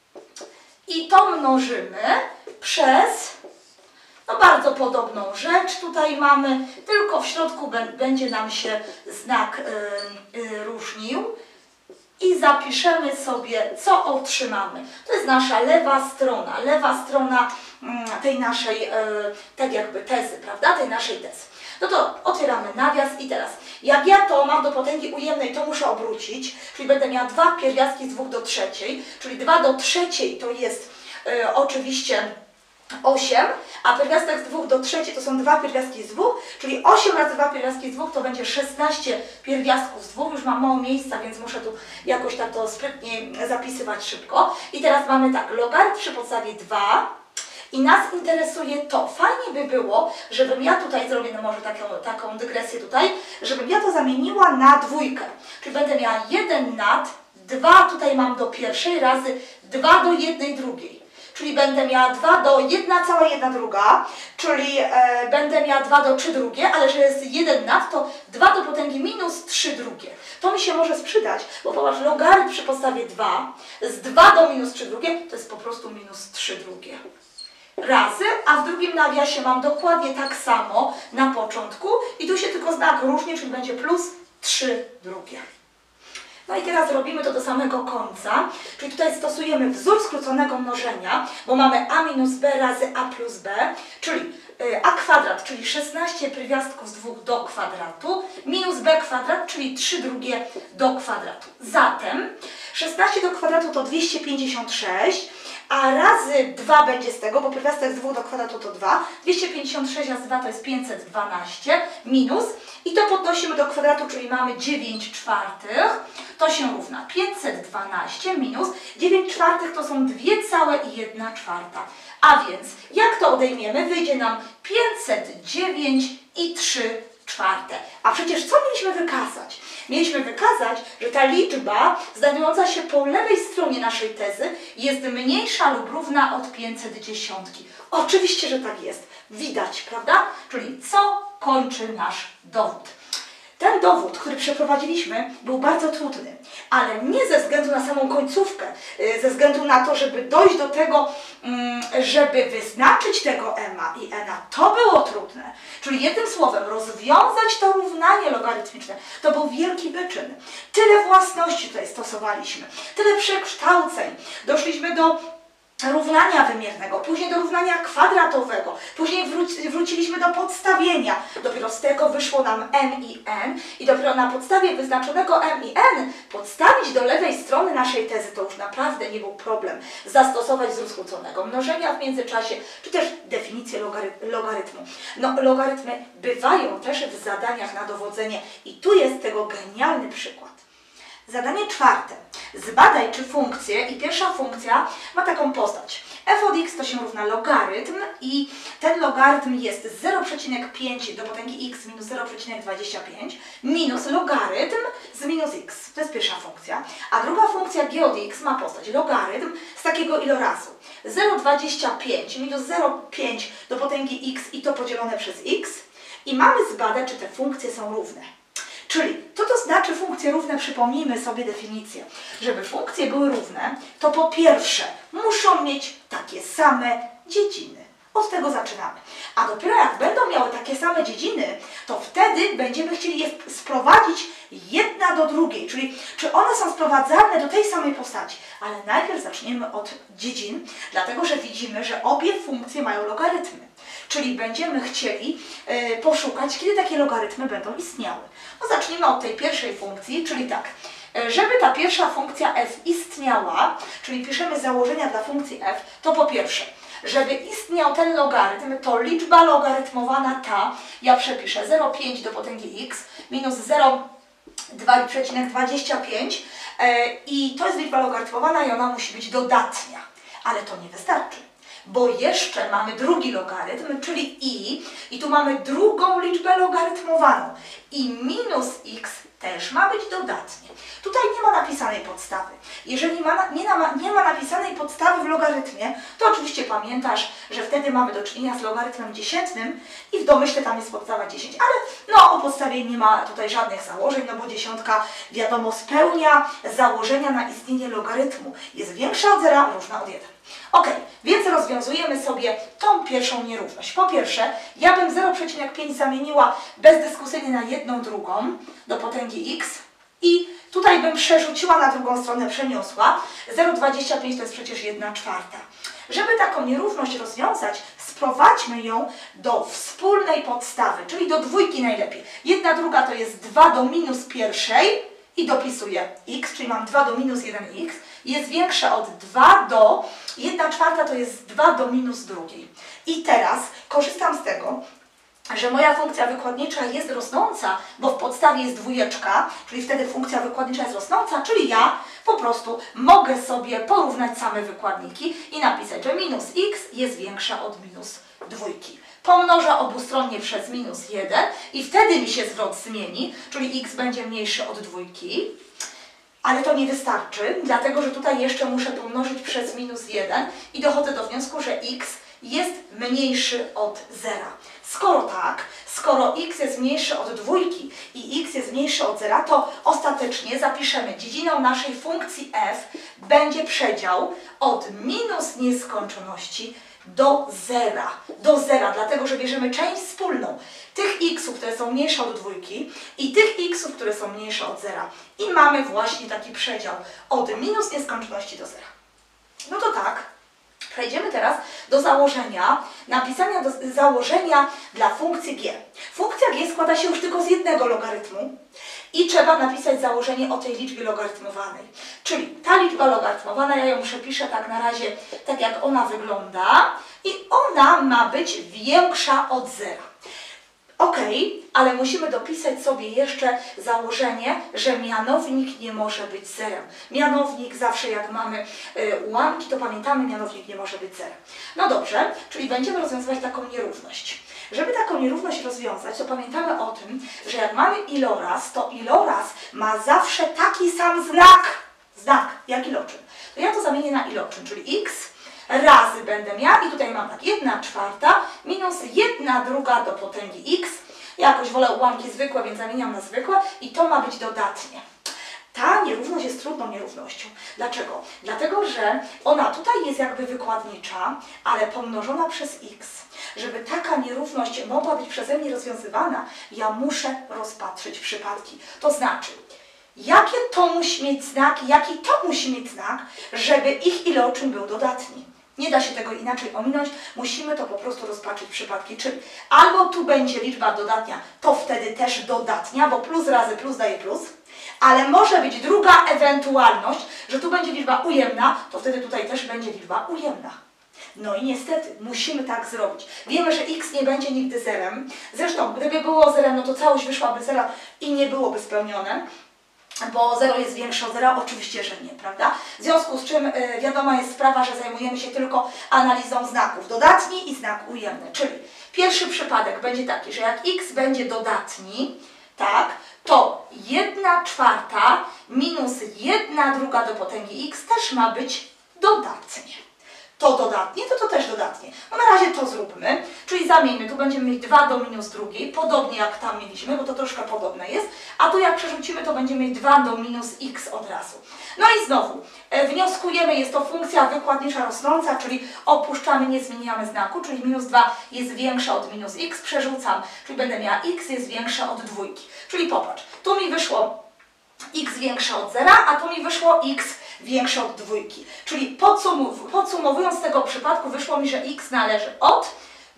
i to mnożymy przez, no bardzo podobną rzecz tutaj mamy, tylko w środku będzie nam się znak yy, yy, różnił i zapiszemy sobie, co otrzymamy. To jest nasza lewa strona, lewa strona yy, tej naszej, yy, tak jakby tezy, prawda, tej naszej tezy. No to otwieramy nawias i teraz, jak ja to mam do potęgi ujemnej, to muszę obrócić, czyli będę miała dwa pierwiastki z dwóch do trzeciej, czyli dwa do trzeciej to jest y, oczywiście osiem, a pierwiastek z dwóch do trzeciej to są dwa pierwiastki z dwóch, czyli osiem razy dwa pierwiastki z dwóch to będzie szesnaście pierwiastków z dwóch, już mam mało miejsca, więc muszę tu jakoś tak to sprytnie zapisywać szybko. I teraz mamy tak, logarytm przy podstawie dwa. I nas interesuje to, fajnie by było, żebym ja tutaj zrobię, no może taką, taką dygresję tutaj, żebym ja to zamieniła na dwójkę. Czyli będę miała jeden nad dwa, tutaj mam do pierwszej razy dwa do jednej drugiej. Czyli będę miała dwa do jedna cała jedna druga, czyli e, będę miała dwa do trzy drugie, ale że jest jeden nad, to dwa do potęgi minus trzy drugie. To mi się może sprzedać, bo popatrz, logarytm przy podstawie dwa z dwa do minus trzy drugie to jest po prostu minus trzy drugie. Razy, a w drugim nawiasie mam dokładnie tak samo na początku i tu się tylko znak różni, czyli będzie plus trzy drugie. No i teraz robimy to do samego końca, czyli tutaj stosujemy wzór skróconego mnożenia, bo mamy a minus b razy a plus b, czyli a kwadrat, czyli szesnaście pierwiastków z dwóch do kwadratu, minus b kwadrat, czyli trzy drugie do kwadratu. Zatem szesnaście do kwadratu to dwieście pięćdziesiąt sześć, a razy dwa będzie z tego, bo pierwiastek z dwóch do kwadratu to dwa, dwieście pięćdziesiąt sześć razy dwa to jest pięćset dwanaście, minus, i to podnosimy do kwadratu, czyli mamy dziewięć czwartych, to się równa pięćset dwanaście minus dziewięć czwartych to są dwie całe i jedna czwarta. A więc jak to odejmiemy? Wyjdzie nam pięćset dziewięć i trzy czwarte. A przecież co mieliśmy wykazać? Mieliśmy wykazać, że ta liczba znajdująca się po lewej stronie naszej tezy jest mniejsza lub równa od pięćset dziesiątki. Oczywiście, że tak jest. Widać, prawda? Czyli co kończy nasz dowód? Ten dowód, który przeprowadziliśmy, był bardzo trudny, ale nie ze względu na samą końcówkę, ze względu na to, żeby dojść do tego, żeby wyznaczyć tego m-a i n-a. To było trudne. Czyli jednym słowem, rozwiązać to równanie logarytmiczne, to był wielki wyczyn. Tyle własności tutaj stosowaliśmy, tyle przekształceń. Doszliśmy do równania wymiernego, później do równania kwadratowego, później wróci, wróciliśmy do podstawienia. Dopiero z tego wyszło nam m i n i dopiero na podstawie wyznaczonego m i n podstawić do lewej strony naszej tezy, to już naprawdę nie był problem. Zastosować wzór skróconego mnożenia w międzyczasie, czy też definicję logary, logarytmu. No, logarytmy bywają też w zadaniach na dowodzenie i tu jest tego genialny przykład. Zadanie czwarte. Zbadaj, czy funkcje i pierwsza funkcja ma taką postać. f od x to się równa logarytm i ten logarytm jest zero przecinek pięć do potęgi x minus zero przecinek dwadzieścia pięć minus logarytm z minus x. To jest pierwsza funkcja. A druga funkcja g od x ma postać logarytm z takiego ilorazu. zero przecinek dwadzieścia pięć minus zero przecinek pięć do potęgi x i to podzielone przez x. I mamy zbadać, czy te funkcje są równe. Czyli, co to znaczy funkcje równe? Przypomnijmy sobie definicję. Żeby funkcje były równe, to po pierwsze muszą mieć takie same dziedziny. Od tego zaczynamy. A dopiero jak będą miały takie same dziedziny, to wtedy będziemy chcieli je sprowadzić jedna do drugiej. Czyli czy one są sprowadzalne do tej samej postaci. Ale najpierw zaczniemy od dziedzin, dlatego że widzimy, że obie funkcje mają logarytmy. Czyli będziemy chcieli y, poszukać, kiedy takie logarytmy będą istniały. No zacznijmy od tej pierwszej funkcji, czyli tak. Żeby ta pierwsza funkcja f istniała, czyli piszemy założenia dla funkcji f, to po pierwsze, żeby istniał ten logarytm, to liczba logarytmowana ta, ja przepiszę zero przecinek pięć do potęgi x minus zero przecinek dwadzieścia pięć yy, i to jest liczba logarytmowana i ona musi być dodatnia. Ale to nie wystarczy, bo jeszcze mamy drugi logarytm, czyli i, i tu mamy drugą liczbę logarytmowaną i minus x też ma być dodatnie. Tutaj nie ma napisanej podstawy. Jeżeli ma, nie, ma, nie ma napisanej podstawy w logarytmie, to oczywiście pamiętasz, że wtedy mamy do czynienia z logarytmem dziesiętnym i w domyśle tam jest podstawa dziesięć. Ale no, o podstawie nie ma tutaj żadnych założeń, no bo dziesiątka wiadomo spełnia założenia na istnienie logarytmu. Jest większa od zera, różna od jeden. Ok, więc rozwiązujemy sobie tą pierwszą nierówność. Po pierwsze, ja bym zero przecinek pięć zamieniła bezdyskusyjnie na jedną drugą do potęgi x i tutaj bym przerzuciła na drugą stronę, przeniosła. zero przecinek dwadzieścia pięć to jest przecież jedna czwarta. Żeby taką nierówność rozwiązać, sprowadźmy ją do wspólnej podstawy, czyli do dwójki najlepiej. Jedna druga to jest dwa do minus pierwszej i dopisuję x, czyli mam dwa do minus jeden x. Jest większe od dwa do, jedna czwarta to jest dwa do minus drugiej. I teraz korzystam z tego, że moja funkcja wykładnicza jest rosnąca, bo w podstawie jest dwójeczka, czyli wtedy funkcja wykładnicza jest rosnąca, czyli ja po prostu mogę sobie porównać same wykładniki i napisać, że minus x jest większa od minus dwójki. Pomnożę obustronnie przez minus jeden i wtedy mi się zwrot zmieni, czyli x będzie mniejszy od dwójki. Ale to nie wystarczy, dlatego że tutaj jeszcze muszę pomnożyć przez minus jeden i dochodzę do wniosku, że x jest mniejszy od zera. Skoro tak, skoro x jest mniejszy od dwójki i x jest mniejszy od zera, to ostatecznie zapiszemy, dziedziną naszej funkcji f będzie przedział od minus nieskończoności do zera. Do zera, dlatego że bierzemy część wspólną tych x'ów, które są mniejsze od dwójki i tych x'ów, które są mniejsze od zera. I mamy właśnie taki przedział od minus nieskończoności do zera. No to tak, przejdziemy teraz do założenia, napisania do założenia dla funkcji g. Funkcja g składa się już tylko z jednego logarytmu i trzeba napisać założenie o tej liczbie logarytmowanej. Czyli ta liczba logarytmowana, ja ją przepiszę tak na razie, tak jak ona wygląda i ona ma być większa od zera. Ok, ale musimy dopisać sobie jeszcze założenie, że mianownik nie może być zerem. Mianownik zawsze jak mamy y, ułamki, to pamiętamy, mianownik nie może być zerem. No dobrze, czyli będziemy rozwiązywać taką nierówność. Żeby taką nierówność rozwiązać, to pamiętamy o tym, że jak mamy iloraz, to iloraz ma zawsze taki sam znak, znak jak iloczyn. To ja to zamienię na iloczyn, czyli x razy będę miała i tutaj mam tak jedna czwarta minus jedna druga do potęgi x. Ja jakoś wolę ułamki zwykłe, więc zamieniam na zwykłe i to ma być dodatnie. Ta nierówność jest trudną nierównością. Dlaczego? Dlatego, że ona tutaj jest jakby wykładnicza, ale pomnożona przez x. Żeby taka nierówność mogła być przeze mnie rozwiązywana, ja muszę rozpatrzyć przypadki. To znaczy, jakie to musi mieć znak, jaki to musi mieć znak, żeby ich iloczyn był dodatni. Nie da się tego inaczej ominąć, musimy to po prostu rozpatrzyć przypadki, czyli albo tu będzie liczba dodatnia, to wtedy też dodatnia, bo plus razy plus daje plus, ale może być druga ewentualność, że tu będzie liczba ujemna, to wtedy tutaj też będzie liczba ujemna. No i niestety musimy tak zrobić. Wiemy, że x nie będzie nigdy zerem, zresztą gdyby było zerem, no to całość wyszłaby zera i nie byłoby spełnione. Bo zero jest większe od zera? Oczywiście, że nie, prawda? W związku z czym y, wiadoma jest sprawa, że zajmujemy się tylko analizą znaków dodatni i znak ujemny. Czyli pierwszy przypadek będzie taki, że jak x będzie dodatni, tak, to jedna czwarta minus jedna druga do potęgi x też ma być dodatnie. To dodatnie, to to też dodatnie. No na razie to zróbmy, czyli zamieńmy, tu będziemy mieć dwa do minus drugiej, podobnie jak tam mieliśmy, bo to troszkę podobne jest, a tu jak przerzucimy, to będziemy mieć dwa do minus x od razu. No i znowu, e, wnioskujemy, jest to funkcja wykładnicza rosnąca, czyli opuszczamy, nie zmieniamy znaku, czyli minus dwa jest większa od minus x, przerzucam, czyli będę miała x jest większe od dwójki. Czyli popatrz, tu mi wyszło x większe od zera, a tu mi wyszło x większe od dwójki. Czyli podsumuw podsumowując tego przypadku, wyszło mi, że x należy od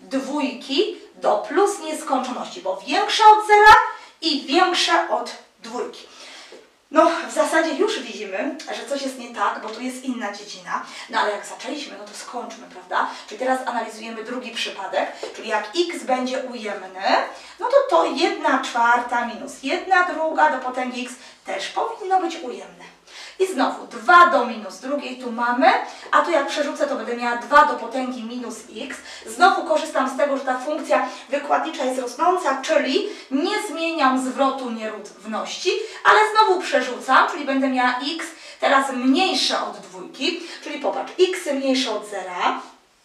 dwójki do plus nieskończoności, bo większe od zera i większe od dwójki. No, w zasadzie już widzimy, że coś jest nie tak, bo tu jest inna dziedzina, no ale jak zaczęliśmy, no to skończmy, prawda? Czyli teraz analizujemy drugi przypadek, czyli jak x będzie ujemny, no to to jedna czwarta minus jedna druga do potęgi x też powinno być ujemne. I znowu dwa do minus drugiej tu mamy, a tu jak przerzucę, to będę miała dwa do potęgi minus x. Znowu korzystam z tego, że ta funkcja wykładnicza jest rosnąca, czyli nie zmieniam zwrotu nierówności, ale znowu przerzucam, czyli będę miała x teraz mniejsze od dwójki, czyli popatrz, x mniejsze od zera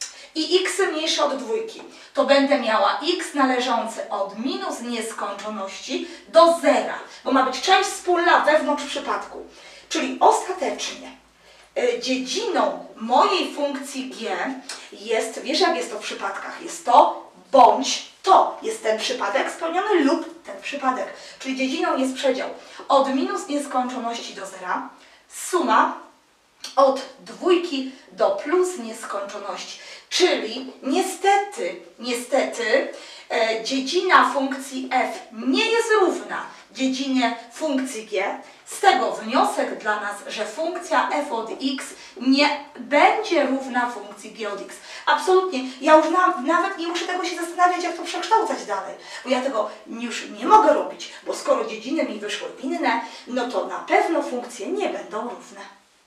i x mniejsze od dwójki. To będę miała x należący od minus nieskończoności do zera, bo ma być część wspólna wewnątrz przypadku. Czyli ostatecznie y, dziedziną mojej funkcji g jest, wiesz jak jest to w przypadkach, jest to bądź to. Jest ten przypadek spełniony lub ten przypadek. Czyli dziedziną jest przedział od minus nieskończoności do zera, suma od dwójki do plus nieskończoności. Czyli niestety, niestety e, dziedzina funkcji f nie jest równa dziedzinie funkcji g. Z tego wniosek dla nas, że funkcja f od x nie będzie równa funkcji g od x. Absolutnie. Ja już na, nawet nie muszę tego się zastanawiać, jak to przekształcać dalej, bo ja tego już nie mogę robić, bo skoro dziedziny mi wyszły inne, no to na pewno funkcje nie będą równe.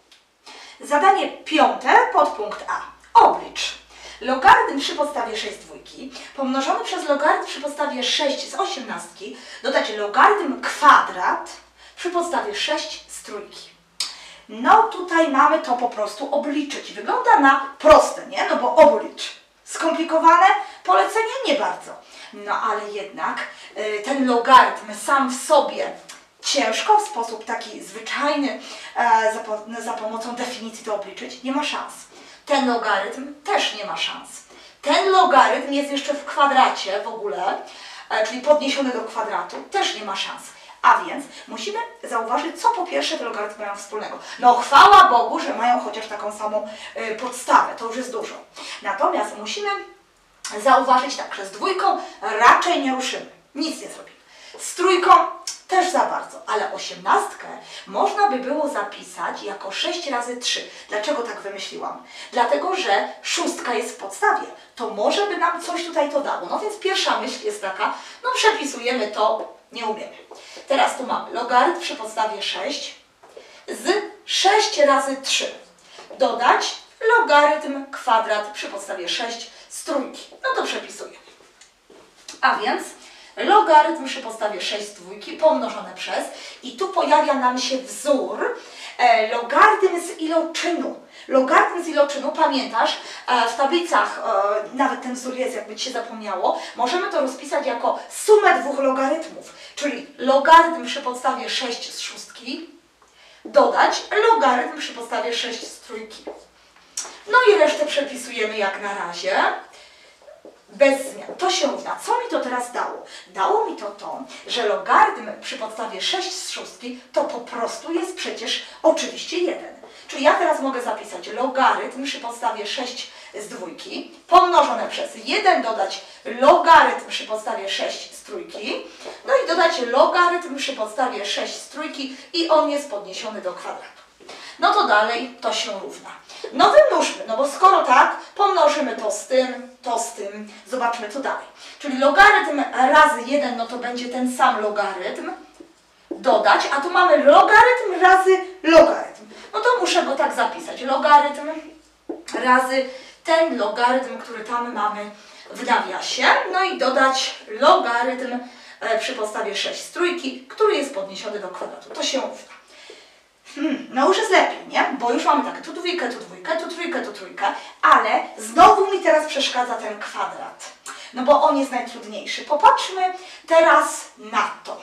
Zadanie piąte, podpunkt A. Oblicz. Logarytm przy podstawie sześć z dwójki pomnożony przez logarytm przy podstawie sześć z osiemnastki dodać logarytm kwadrat przy podstawie sześć z trójki. No tutaj mamy to po prostu obliczyć. Wygląda na proste, nie? No bo oblicz. Skomplikowane? Polecenie nie bardzo. No ale jednak y, ten logarytm sam w sobie ciężko w sposób taki zwyczajny e, za, po, za pomocą definicji to obliczyć, nie ma szans. Ten logarytm też nie ma szans. Ten logarytm jest jeszcze w kwadracie w ogóle, e, czyli podniesiony do kwadratu, też nie ma szans. A więc musimy zauważyć, co po pierwsze te logarytmy mają wspólnego. No chwała Bogu, że mają chociaż taką samą y, podstawę, to już jest dużo. Natomiast musimy zauważyć tak, że z dwójką raczej nie ruszymy, nic nie zrobimy. Z trójką też za bardzo, ale osiemnastkę można by było zapisać jako sześć razy trzy. Dlaczego tak wymyśliłam? Dlatego, że szóstka jest w podstawie. To może by nam coś tutaj to dało. No więc pierwsza myśl jest taka, no przepisujemy to, nie umiemy. Teraz tu mamy logarytm przy podstawie sześć z sześć razy trzy. Dodać logarytm kwadrat przy podstawie sześć z trójki. No to przepisuję. A więc logarytm przy podstawie sześć z dwójki pomnożone przez i tu pojawia nam się wzór e, logarytm z iloczynu. Logarytm z iloczynu, pamiętasz, e, w tablicach e, nawet ten wzór jest, jakby Ci się zapomniało, możemy to rozpisać jako sumę dwóch logarytmów, czyli logarytm przy podstawie sześć z szóstki dodać logarytm przy podstawie sześć z trójki. No i resztę przepisujemy jak na razie. Bez zmian. To się równa. Co mi to teraz dało? Dało mi to to, że logarytm przy podstawie sześć z szóstki to po prostu jest przecież oczywiście jeden. Czyli ja teraz mogę zapisać logarytm przy podstawie sześć z dwójki pomnożone przez jeden, dodać logarytm przy podstawie sześć z trójki, no i dodać logarytm przy podstawie sześć z trójki i on jest podniesiony do kwadratu. No to dalej to się równa. No wymnóżmy, no bo skoro tak, pomnożymy to z tym, to z tym, zobaczmy co dalej. Czyli logarytm razy jeden, no to będzie ten sam logarytm, dodać, a tu mamy logarytm razy logarytm. No to muszę go tak zapisać, logarytm razy ten logarytm, który tam mamy w nawiasie, no i dodać logarytm przy podstawie sześć z trójki, który jest podniesiony do kwadratu. To się równa. Hmm, no już jest lepiej, nie? Bo już mamy tak, tu dwójkę, tu dwójkę, tu trójkę, tu trójkę, ale znowu mi teraz przeszkadza ten kwadrat, no bo on jest najtrudniejszy. Popatrzmy teraz na to.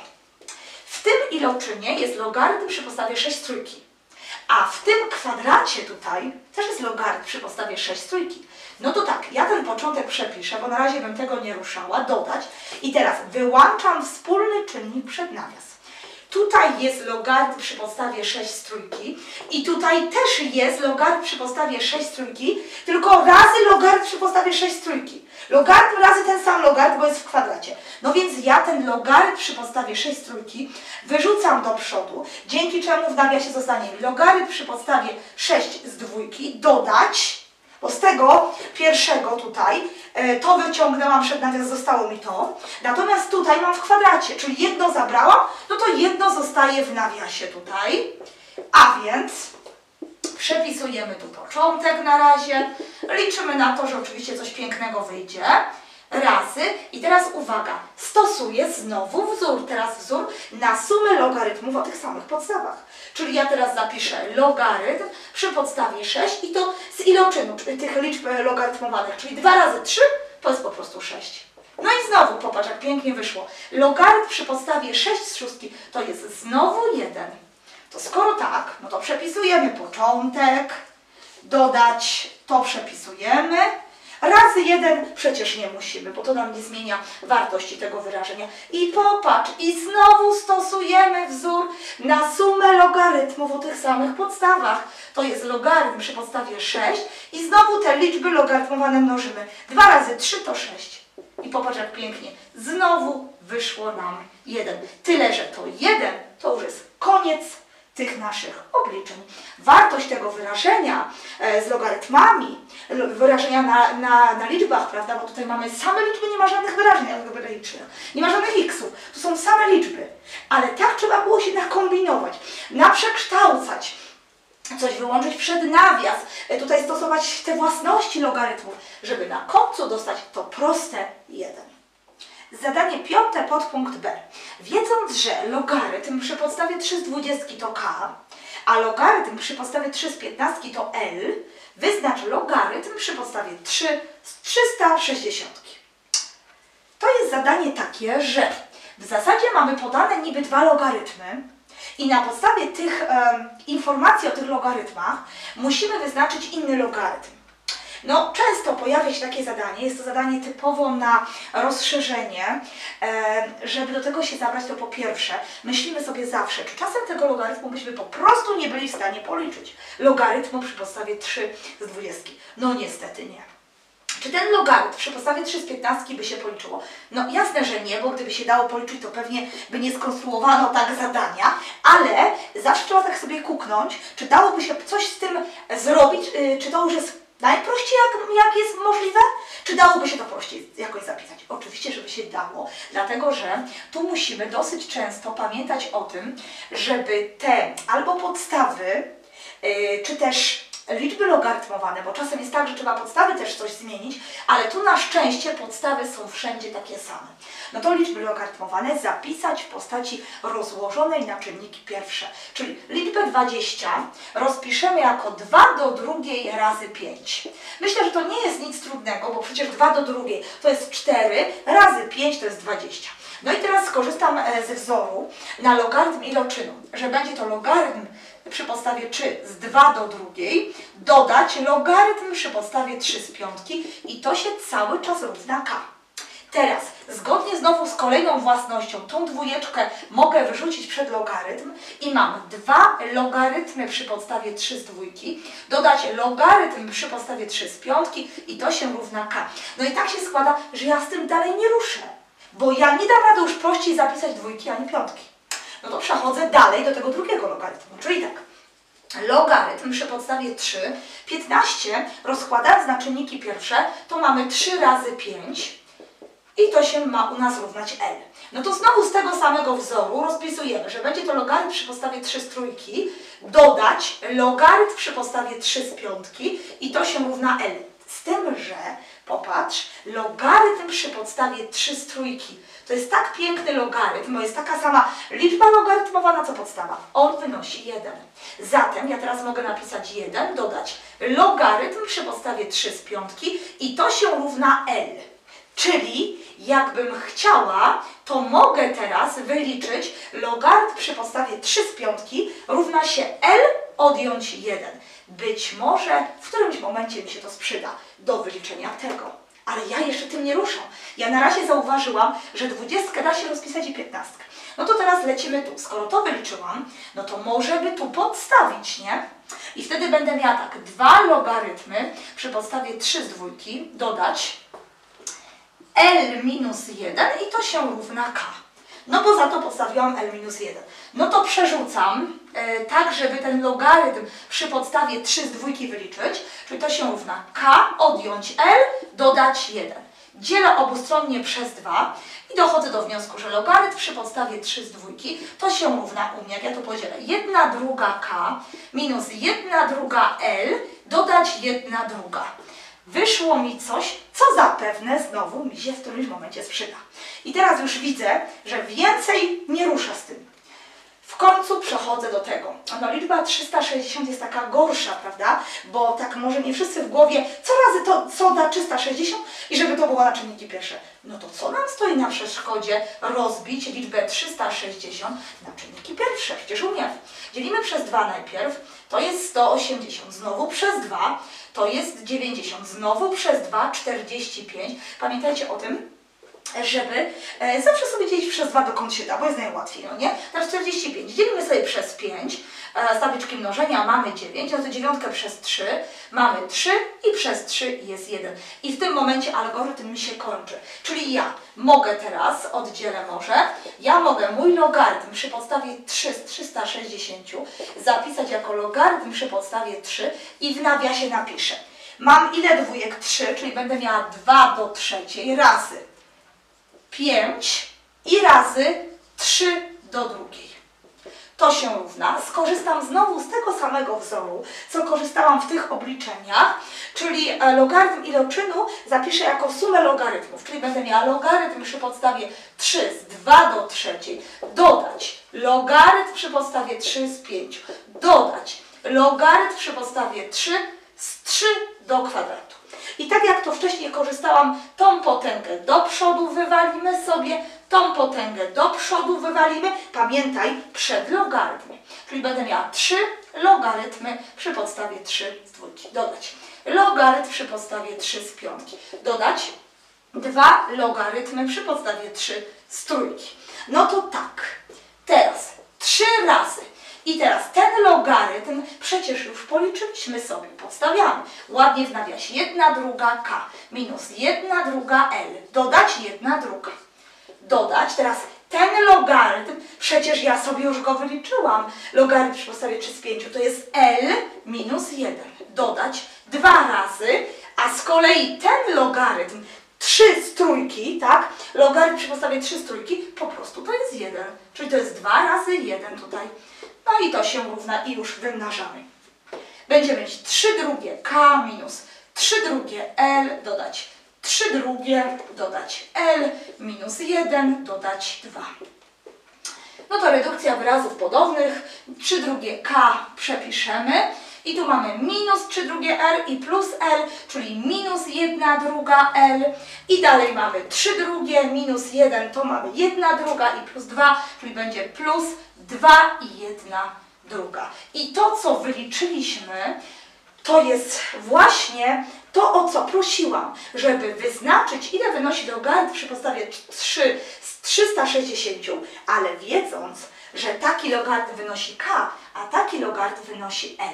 W tym iloczynie jest logarytm przy podstawie sześć z trójki, a w tym kwadracie tutaj też jest logarytm przy podstawie sześć z trójki. No to tak, ja ten początek przepiszę, bo na razie bym tego nie ruszała, dodać i teraz wyłączam wspólny czynnik przed nawias. Tutaj jest logarytm przy podstawie sześć z trójki i tutaj też jest logarytm przy podstawie sześć z trójki, tylko razy logarytm przy podstawie sześć z trójki. Logarytm razy ten sam logarytm, bo jest w kwadracie. No więc ja ten logarytm przy podstawie sześć z trójki wyrzucam do przodu, dzięki czemu w nawiasie zostanie mi logarytm przy podstawie sześć z dwójki dodać, bo z tego pierwszego tutaj e, to wyciągnęłam przed nawias, zostało mi to. Natomiast tutaj mam w kwadracie, czyli jedno zabrałam, no to jedno zostaje w nawiasie tutaj. A więc przepisujemy tu początek na razie. Liczymy na to, że oczywiście coś pięknego wyjdzie. Razy. I teraz uwaga, stosuję znowu wzór, teraz wzór na sumę logarytmów o tych samych podstawach. Czyli ja teraz zapiszę logarytm przy podstawie sześć i to z iloczynu tych liczb logarytmowanych, czyli dwa razy trzy to jest po prostu sześć. No i znowu, popatrz jak pięknie wyszło. Logarytm przy podstawie sześć z szóstki to jest znowu jeden. To skoro tak, no to przepisujemy początek, dodać, to przepisujemy. Razy jeden przecież nie musimy, bo to nam nie zmienia wartości tego wyrażenia. I popatrz, i znowu stosujemy wzór na sumę logarytmów o tych samych podstawach. To jest logarytm przy podstawie sześć i znowu te liczby logarytmowane mnożymy. dwa razy trzy to sześć. I popatrz jak pięknie, znowu wyszło nam jeden. Tyle, że to jeden to już jest koniec tych naszych obliczeń. Wartość tego wyrażenia e, z logarytmami, wyrażenia na, na, na liczbach, prawda, bo tutaj mamy same liczby, nie ma żadnych wyrażeń algebraicznych, nie ma żadnych xów, to są same liczby, ale tak trzeba było się nakombinować, naprzekształcać, coś wyłączyć przed nawias, e, tutaj stosować te własności logarytmów, żeby na końcu dostać to proste jeden. Zadanie piąte, podpunkt B. Wiedząc, że logarytm przy podstawie trzy z dwudziestki to k, a logarytm przy podstawie trzy z piętnastki to l, wyznacz logarytm przy podstawie trzy z trzysta sześćdziesiątki. To jest zadanie takie, że W zasadzie mamy podane niby dwa logarytmy i na podstawie tych um, informacji o tych logarytmach musimy wyznaczyć inny logarytm. No, często pojawia się takie zadanie, jest to zadanie typowo na rozszerzenie. E, żeby do tego się zabrać, to po pierwsze myślimy sobie zawsze, czy czasem tego logarytmu byśmy po prostu nie byli w stanie policzyć. Logarytmu przy podstawie trzy z dwudziestki. No niestety nie. Czy ten logarytm przy podstawie trzy z piętnastki by się policzyło? No jasne, że nie, bo gdyby się dało policzyć, to pewnie by nie skonstruowano tak zadania, ale zawsze trzeba tak sobie kuknąć, czy dałoby się coś z tym zrobić, yy, czy to już jest najprościej, jak, jak jest możliwe, czy dałoby się to prościej jakoś zapisać? Oczywiście, żeby się dało, dlatego że tu musimy dosyć często pamiętać o tym, żeby te albo podstawy, yy, czy też liczby logarytmowane, bo czasem jest tak, że trzeba podstawy też coś zmienić, ale tu na szczęście podstawy są wszędzie takie same. No to liczby logarytmowane zapisać w postaci rozłożonej na czynniki pierwsze. Czyli liczbę dwadzieścia rozpiszemy jako dwa do drugiej razy pięć. Myślę, że to nie jest nic trudnego, bo przecież dwa do drugiej to jest cztery razy pięć to jest dwadzieścia. No i teraz skorzystam ze wzoru na logarytm iloczynu, że będzie to logarytm przy podstawie trzy z dwa do drugiej, dodać logarytm przy podstawie trzy z piątki i to się cały czas równa k. Teraz, zgodnie znowu z kolejną własnością, tą dwójeczkę mogę wyrzucić przed logarytm i mam dwa logarytmy przy podstawie trzy z dwójki, dodać logarytm przy podstawie trzy z piątki i to się równa k. No i tak się składa, że ja z tym dalej nie ruszę, bo ja nie dam rady już prościej zapisać dwójki ani piątki. No to przechodzę dalej do tego drugiego logarytmu, czyli tak. Logarytm przy podstawie trzy, piętnaście rozkładając na czynniki pierwsze, to mamy trzy razy pięć i to się ma u nas równać L. No to znowu z tego samego wzoru rozpisujemy, że będzie to logarytm przy podstawie trzy z trójki, dodać logarytm przy podstawie trzy z piątki i to się równa L. Z tym, że popatrz, logarytm przy podstawie trzy z trójki to jest tak piękny logarytm, bo jest taka sama liczba logarytmowana co podstawa. On wynosi jeden. Zatem ja teraz mogę napisać jeden, dodać logarytm przy podstawie trzy z piątki i to się równa L. Czyli jakbym chciała, to mogę teraz wyliczyć logarytm przy podstawie trzy z piątki równa się L odjąć jeden. Być może w którymś momencie mi się to sprzyda do wyliczenia tego. Ale ja jeszcze tym nie ruszam. Ja na razie zauważyłam, że dwudziestkę da się rozpisać i piętnastkę. No to teraz lecimy tu. Skoro to wyliczyłam, no to może by tu podstawić, nie? I wtedy będę miała tak, dwa logarytmy przy podstawie trzy z dwójki dodać L minus jeden i to się równa K. No bo za to podstawiłam L minus jeden. No to przerzucam e, tak, żeby ten logarytm przy podstawie trzy z dwójki wyliczyć, czyli to się równa K odjąć L dodać jeden. Dzielę obustronnie przez dwa i dochodzę do wniosku, że logarytm przy podstawie trzy z dwójki to się równa u mnie, jak ja to podzielę, jedna druga K minus jedna druga L dodać jedna druga. Wyszło mi coś, co zapewne znowu mi się w którymś momencie sprzyda. I teraz już widzę, że więcej nie rusza z tym. W końcu przechodzę do tego. No liczba trzysta sześćdziesiąt jest taka gorsza, prawda? Bo tak może nie wszyscy w głowie, co razy to co da trzysta sześćdziesiąt i żeby to było na czynniki pierwsze. No to co nam stoi na przeszkodzie rozbić liczbę trzysta sześćdziesiąt na czynniki pierwsze? Przecież umiemy. Dzielimy przez dwa najpierw, to jest sto osiemdziesiąt. Znowu przez dwa, to jest dziewięćdziesiąt. Znowu przez dwa, czterdzieści pięć. Pamiętajcie o tym, żeby e, zawsze sobie dzielić przez dwa, dokąd się da, bo jest najłatwiej, no nie? Na czterdzieści pięć dzielimy sobie przez pięć, e, z tabliczki mnożenia mamy dziewięć, no to dziewiątkę przez trzy, mamy trzy i przez trzy jest jeden. I w tym momencie algorytm mi się kończy. Czyli ja mogę teraz, oddzielę może, ja mogę mój logarytm przy podstawie trzy z trzysta sześćdziesiąt zapisać jako logarytm przy podstawie trzy i w nawiasie napiszę. Mam ile dwójek? trzy, czyli będę miała dwa do trzeciej razy pięć i razy trzy do drugiej. To się równa. Skorzystam znowu z tego samego wzoru, co korzystałam w tych obliczeniach, czyli logarytm iloczynu zapiszę jako sumę logarytmów, czyli będę miała logarytm przy podstawie trzy z dwa do trzeciej, dodać logarytm przy podstawie trzy z pięciu, dodać logarytm przy podstawie trzy z trzy do kwadratu. I tak jak to wcześniej korzystałam, tą potęgę do przodu wywalimy sobie, tą potęgę do przodu wywalimy. Pamiętaj, przed logarytm. Czyli będę miała trzy logarytmy przy podstawie trzy z dwójki. Dodać logarytm przy podstawie trzy z piątki. Dodać dwa logarytmy przy podstawie trzy z trójki. No to tak, teraz trzy razy. I teraz ten logarytm przecież już policzyliśmy sobie, podstawiamy. Ładnie w nawiasie jedna druga k minus jedna druga l. Dodać jedna druga. Dodać teraz ten logarytm, przecież ja sobie już go wyliczyłam. Logarytm przy podstawie trzy z pięciu to jest l minus jeden. Dodać dwa razy, a z kolei ten logarytm trzy z trójki, tak? Logarytm przy podstawie trzy z trójki po prostu to jest jeden. Czyli to jest dwa razy jeden tutaj. No i to się równa i już wymnażamy. Będziemy mieć trzy drugie k minus trzy drugie l, dodać trzy drugie, dodać l, minus jeden, dodać dwa. No to redukcja wyrazów podobnych. trzy drugie k przepiszemy. I tu mamy minus trzy drugie r i plus l, czyli minus jedna druga l. I dalej mamy trzy drugie minus jeden, to mamy jedna druga i plus dwa, czyli będzie plus dwa i jedna druga. I to, co wyliczyliśmy, to jest właśnie to, o co prosiłam, żeby wyznaczyć, ile wynosi logarytm przy podstawie trzy z trzysta sześćdziesięciu, ale wiedząc, że taki logarytm wynosi k, a taki logarytm wynosi l.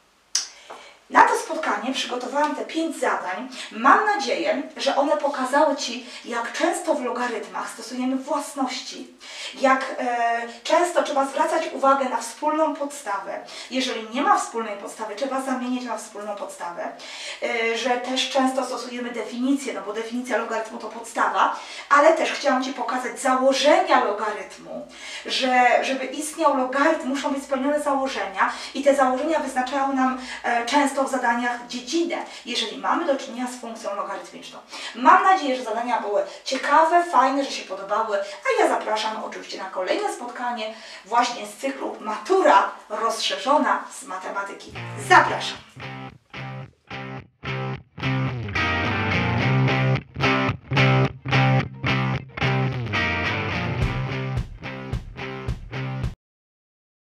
Na to spotkanie przygotowałam te pięć zadań. Mam nadzieję, że one pokazały Ci, jak często w logarytmach stosujemy własności, jak e, często trzeba zwracać uwagę na wspólną podstawę. Jeżeli nie ma wspólnej podstawy, trzeba zamienić na wspólną podstawę. E, że też często stosujemy definicję, no bo definicja logarytmu to podstawa, ale też chciałam Ci pokazać założenia logarytmu, że żeby istniał logarytm, muszą być spełnione założenia i te założenia wyznaczają nam e, często w zadaniach dziedzinę, jeżeli mamy do czynienia z funkcją logarytmiczną. Mam nadzieję, że zadania były ciekawe, fajne, że się podobały, a ja zapraszam oczywiście na kolejne spotkanie właśnie z cyklu Matura rozszerzona z matematyki. Zapraszam!